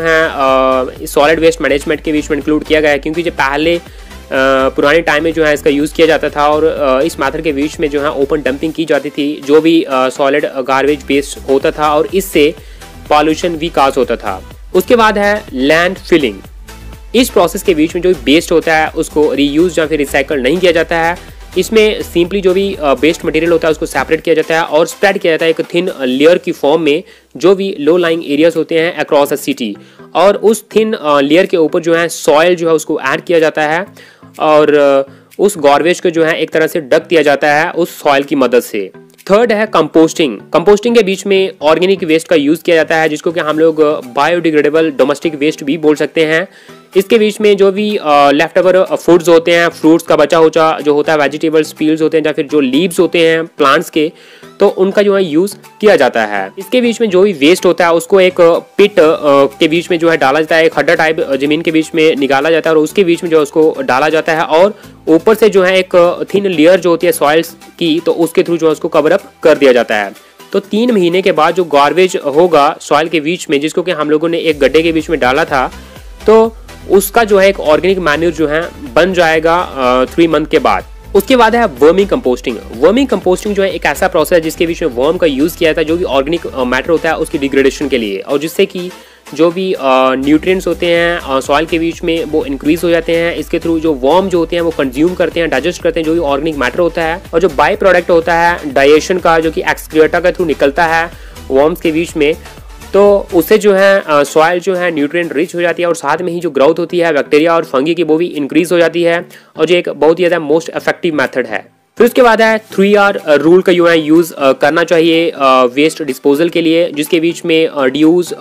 है सॉलिड वेस्ट मैनेजमेंट के बीच में इंक्लूड किया गया है, क्योंकि जो पहले पुराने टाइम में जो है इसका यूज़ किया जाता था और इस मेथड के बीच में जो है ओपन डंपिंग की जाती थी, जो भी सॉलिड गार्बेज वेस्ट होता था और इससे पॉल्यूशन भी काज होता था। उसके बाद है लैंड फिलिंग। इस प्रोसेस के बीच में जो वेस्ट होता है उसको रीयूज या फिर रिसाइकल नहीं किया जाता है। इसमें सिंपली जो भी वेस्ट मटेरियल होता है उसको सेपरेट किया जाता है और स्प्रेड किया जाता है एक थिन लेयर की फॉर्म में, जो भी लो लाइंग एरियाज होते हैं अक्रॉस अ सिटी, और उस थिन लेयर के ऊपर जो है सॉइल जो है उसको ऐड किया जाता है और उस गार्बेज को जो है एक तरह से ढक दिया जाता है उस सॉइल की मदद से। थर्ड है कंपोस्टिंग। कंपोस्टिंग के बीच में ऑर्गेनिक वेस्ट का यूज़ किया जाता है, जिसको कि हम लोग बायोडिग्रेडेबल डोमेस्टिक वेस्ट भी बोल सकते हैं। इसके बीच में जो भी लेफ्ट ओवर फूड्स होते हैं, फ्रूट्स का बचा हुआ जो होता है, वेजिटेबल्स पील्स होते हैं या फिर जो लीव्स होते हैं प्लांट्स के, तो उनका जो है यूज़ किया जाता है। इसके बीच में जो भी वेस्ट होता है उसको एक पिट के बीच में जो है डाला जाता है, एक खड्डा टाइप जमीन के बीच में निकाला जाता है और उसके बीच में जो है उसको डाला जाता है और ऊपर से जो है एक थिन लेयर जो होती है सॉइल्स की, तो उसके थ्रू जो है उसको कवर अप कर दिया जाता है। तो 3 महीने के बाद जो गार्बेज होगा सॉइल के बीच में, जिसको कि हम लोगों ने एक गड्ढे के बीच में डाला था, तो उसका जो है एक ऑर्गेनिक मैन्यूर जो है बन जाएगा 3 मंथ के बाद। उसके बाद है वर्मी कंपोस्टिंग। वर्मी कंपोस्टिंग जो है एक ऐसा प्रोसेस है जिसके बीच में वर्म का यूज़ किया जाता है, जो भी ऑर्गेनिक मैटर होता है उसकी डिग्रेडेशन के लिए, और जिससे कि जो भी न्यूट्रिएंट्स होते हैं सॉइल के बीच में वो इंक्रीज हो जाते हैं। इसके थ्रू जो वर्म जो होते हैं वो कंज्यूम करते हैं, डाइजेस्ट करते हैं जो भी ऑर्गेनिक मैटर होता है, और जो बाई प्रोडक्ट होता है डाइजेशन का, जो कि एक्सक्रीटा के थ्रू निकलता है वर्म्स के बीच में, तो उससे जो है सॉइल जो है न्यूट्रिएंट रिच हो जाती है और साथ में ही जो ग्रोथ होती है बैक्टीरिया और फंगी की, वो भी इंक्रीज हो जाती है, और जो एक बहुत ही ज़्यादा मोस्ट इफेक्टिव मेथड है। फिर उसके बाद है 3R रूल का जो है यूज़ करना चाहिए वेस्ट डिस्पोजल के लिए, जिसके बीच में ड्यूज,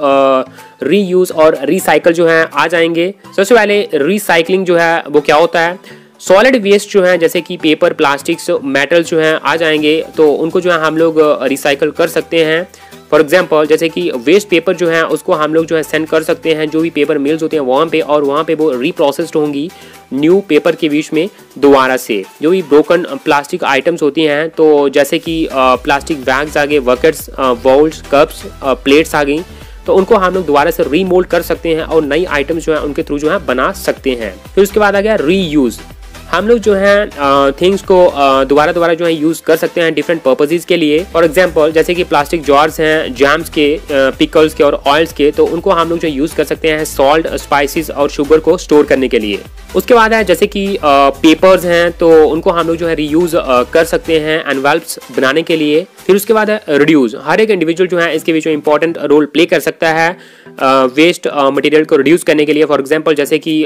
रीयूज और रिसाइकल जो है आ जाएंगे। सबसे पहले रिसाइकलिंग जो है वो क्या होता है, सॉलिड वेस्ट जो है जैसे कि पेपर, प्लास्टिक्स, मेटल्स जो हैं आ जाएंगे, तो उनको जो है हम लोग रिसाइकल कर सकते हैं। फॉर एग्जांपल जैसे कि वेस्ट पेपर जो है उसको हम लोग जो है सेंड कर सकते हैं जो भी पेपर मिल्स होते हैं वहाँ पे, और वहाँ पे वो रीप्रोसेस्ड होंगी न्यू पेपर के बीच में दोबारा से। जो भी ब्रोकन प्लास्टिक आइटम्स होती हैं, तो जैसे कि प्लास्टिक बैग्स आ गए, बकेट्स, बाउल्स, कप्स, प्लेट्स आ गई, तो उनको हम लोग दोबारा से रीमोल्ड कर सकते हैं और नई आइटम्स जो है उनके थ्रू जो है बना सकते हैं। फिर उसके बाद आ गया रीयूज। हम लोग जो है थिंग्स को दोबारा जो है यूज़ कर सकते हैं डिफरेंट पर्पसेस के लिए। फॉर एग्जांपल जैसे कि प्लास्टिक जॉर्स हैं जैम्स के, पिकल्स के और ऑयल्स के, तो उनको हम लोग जो यूज़ कर सकते हैं सॉल्ट, स्पाइसेस और शुगर को स्टोर करने के लिए। उसके बाद है जैसे कि पेपर्स हैं, तो उनको हम लोग जो है रीयूज़ कर सकते हैं एनवेल्प्स बनाने के लिए। फिर उसके बाद है रिड्यूस। हर एक इंडिविजुअल जो है इसके बीच में इंपॉर्टेंट रोल प्ले कर सकता है वेस्ट मटेरियल को रिड्यूस करने के लिए। फॉर एग्जांपल जैसे कि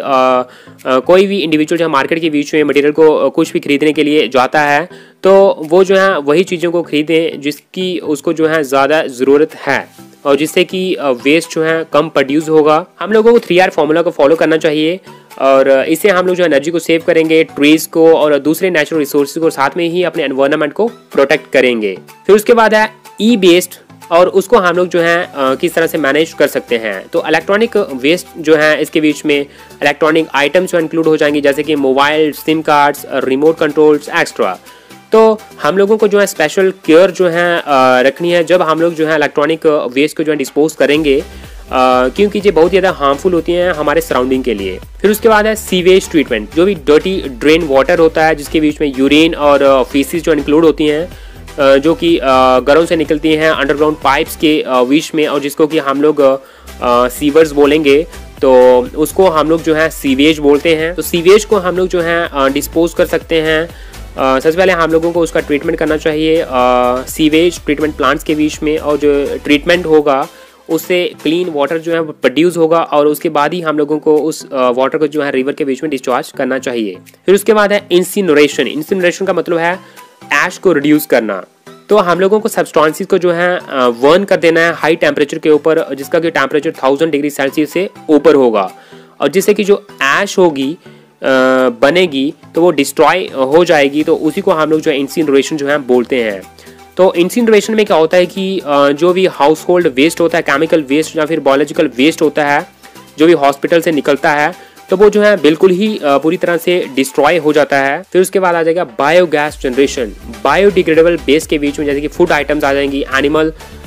कोई भी इंडिविजुअल जो मार्केट के बीच में मटेरियल को कुछ भी खरीदने के लिए जाता है, तो वो जो है वही चीज़ों को खरीदें जिसकी उसको जो है ज़्यादा ज़रूरत है, और जिससे कि वेस्ट जो है कम प्रोड्यूस होगा। हम लोगों को 3R फॉर्मूला को फॉलो करना चाहिए, और इससे हम लोग जो एनर्जी को सेव करेंगे, ट्रीज को और दूसरे नेचुरल रिसोर्सेज को, साथ में ही अपने एनवायरनमेंट को प्रोटेक्ट करेंगे। फिर उसके बाद है ई वेस्ट, और उसको हम लोग जो है किस तरह से मैनेज कर सकते हैं। तो इलेक्ट्रॉनिक वेस्ट जो है इसके बीच में इलेक्ट्रॉनिक आइटम्स जो इंक्लूड हो जाएंगे, जैसे कि mobile, sim cards, remote controls extra. तो हम लोगों को जो है स्पेशल केयर जो है रखनी है जब हम लोग जो है इलेक्ट्रॉनिक वेस्ट को जो है डिस्पोज करेंगे, क्योंकि ये बहुत ज़्यादा हार्मफुल होती हैं हमारे सराउंडिंग के लिए। फिर उसके बाद है सीवेज ट्रीटमेंट, जो भी डर्टी ड्रेन वाटर होता है जिसके बीच में यूरिन और फीसिस जो इंक्लूड होती हैं, जो कि घरों से निकलती हैं अंडरग्राउंड पाइप्स के बीच में, और जिसको कि हम लोग सीवर्स बोलेंगे, तो उसको हम लोग जो है सीवेज बोलते हैं। तो सीवेज को हम लोग जो है डिस्पोज कर सकते हैं। सबसे पहले हम लोगों को उसका ट्रीटमेंट करना चाहिए सीवेज ट्रीटमेंट प्लांट्स के बीच में, और जो ट्रीटमेंट होगा उससे क्लीन वाटर जो है प्रोड्यूस होगा, और उसके बाद ही हम लोगों को उस वाटर को जो है रिवर के बीच में डिस्चार्ज करना चाहिए। फिर उसके बाद है इंसिनरेशन। इंसिनरेशन का मतलब है ऐश को रिड्यूस करना। तो हम लोगों को सब्सटेंसेस को जो है बर्न कर देना है हाई टेम्परेचर के ऊपर, जिसका कि टेम्परेचर 1000 डिग्री सेल्सियस से ऊपर होगा, और जिससे कि जो ऐश होगी बनेगी तो वो डिस्ट्रॉय हो जाएगी। तो उसी को हम लोग जो है इंसिनरेशन जो है बोलते हैं। तो इंसिनरेशन में क्या होता है कि जो भी हाउस होल्ड वेस्ट होता है, केमिकल वेस्ट या फिर बायोलॉजिकल वेस्ट होता है, जो भी हॉस्पिटल से निकलता है, तो वो जो है बिल्कुल ही पूरी तरह से डिस्ट्रॉय हो जाता है। फिर उसके बाद आ जाएगा बायोगैस जनरेशन। बायोडिग्रेडेबल बेस के बीच में जैसे कि फूड आइटम्स आ जाएंगी, एनिमल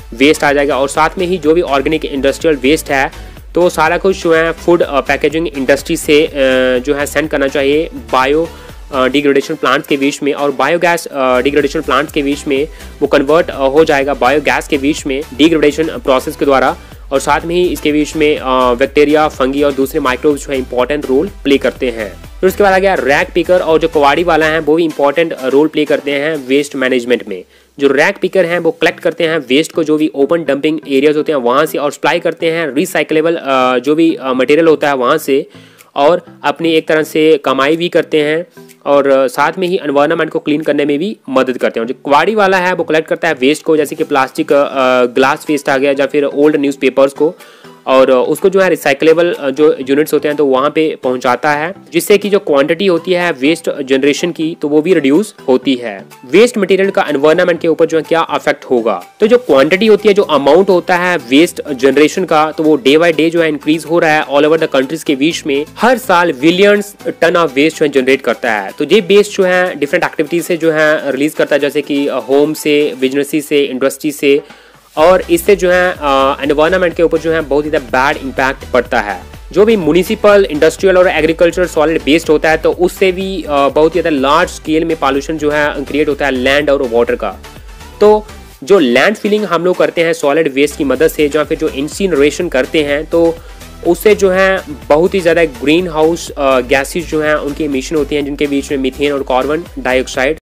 वेस्ट आ जाएगा। और साथ में ही जो भी ऑर्गेनिक इंडस्ट्रियल वेस्ट है तो सारा कुछ जो है फूड पैकेजिंग इंडस्ट्री से जो है सेंड करना चाहिए बायो डिग्रेडेशन प्लांट्स के बीच में, और बायोगैस डिग्रेडेशन प्लांट्स के बीच में वो कन्वर्ट हो जाएगा बायोगैस के बीच में डिग्रेडेशन प्रोसेस के द्वारा। और साथ में ही इसके बीच में बैक्टीरिया, फंगी और दूसरे माइक्रोब्स जो है इंपॉर्टेंट रोल प्ले करते हैं। फिर उसके बाद आ गया रैक पिकर, और जो कवाड़ी वाला है वो भी इंपॉर्टेंट रोल प्ले करते हैं वेस्ट मैनेजमेंट में। जो रैक पिकर हैं वो कलेक्ट करते हैं वेस्ट को, जो भी ओपन डंपिंग एरियाज होते हैं वहाँ से, और सप्लाई करते हैं रिसाइकलेबल जो भी मटेरियल होता है वहाँ से, और अपनी एक तरह से कमाई भी करते हैं और साथ में ही एनवायरनमेंट को क्लीन करने में भी मदद करते हैं। जो कवाड़ी वाला है वो कलेक्ट करता है वेस्ट को, जैसे कि प्लास्टिक, ग्लास वेस्ट आ गया या फिर ओल्ड न्यूज़पेपर्स को, और उसको जो है रिसाइकलेबल जो यूनिट्स होते हैं तो वहाँ पे पहुँचाता है, जिससे कि जो क्वांटिटी होती है वेस्ट जनरेशन की तो वो भी रिड्यूस होती है। वेस्ट मटेरियल का एनवायरनमेंट के ऊपर जो है क्या अफेक्ट होगा, तो जो क्वांटिटी होती है, जो अमाउंट होता है वेस्ट जनरेशन का, तो वो डे बाय डे जो है इंक्रीज हो रहा है ऑल ओवर द कंट्रीज के बीच में। हर साल बिलियंस टन ऑफ वेस्ट जो है जनरेट करता है। तो ये वेस्ट जो है डिफरेंट एक्टिविटीज से जो है रिलीज करता है, जैसे कि होम से, बिजनेस से, इंडस्ट्री से, और इससे जो है एनवायरनमेंट के ऊपर जो है बहुत ही बैड इम्पैक्ट पड़ता है। जो भी म्युनिसिपल, इंडस्ट्रियल और एग्रीकल्चर सॉलिड वेस्ट होता है तो उससे भी बहुत ही ज़्यादा लार्ज स्केल में पॉल्यूशन जो है क्रिएट होता है लैंड और वाटर का। तो जो लैंड फिलिंग हम लोग करते हैं सॉलिड वेस्ट की मदद से, या फिर जो इंसिनरेशन करते हैं, तो उससे जो है बहुत ही ज़्यादा ग्रीन हाउस गैसेज जो हैं उनकी एमिशन होती हैं, जिनके बीच में मीथेन और कार्बन डाइऑक्साइड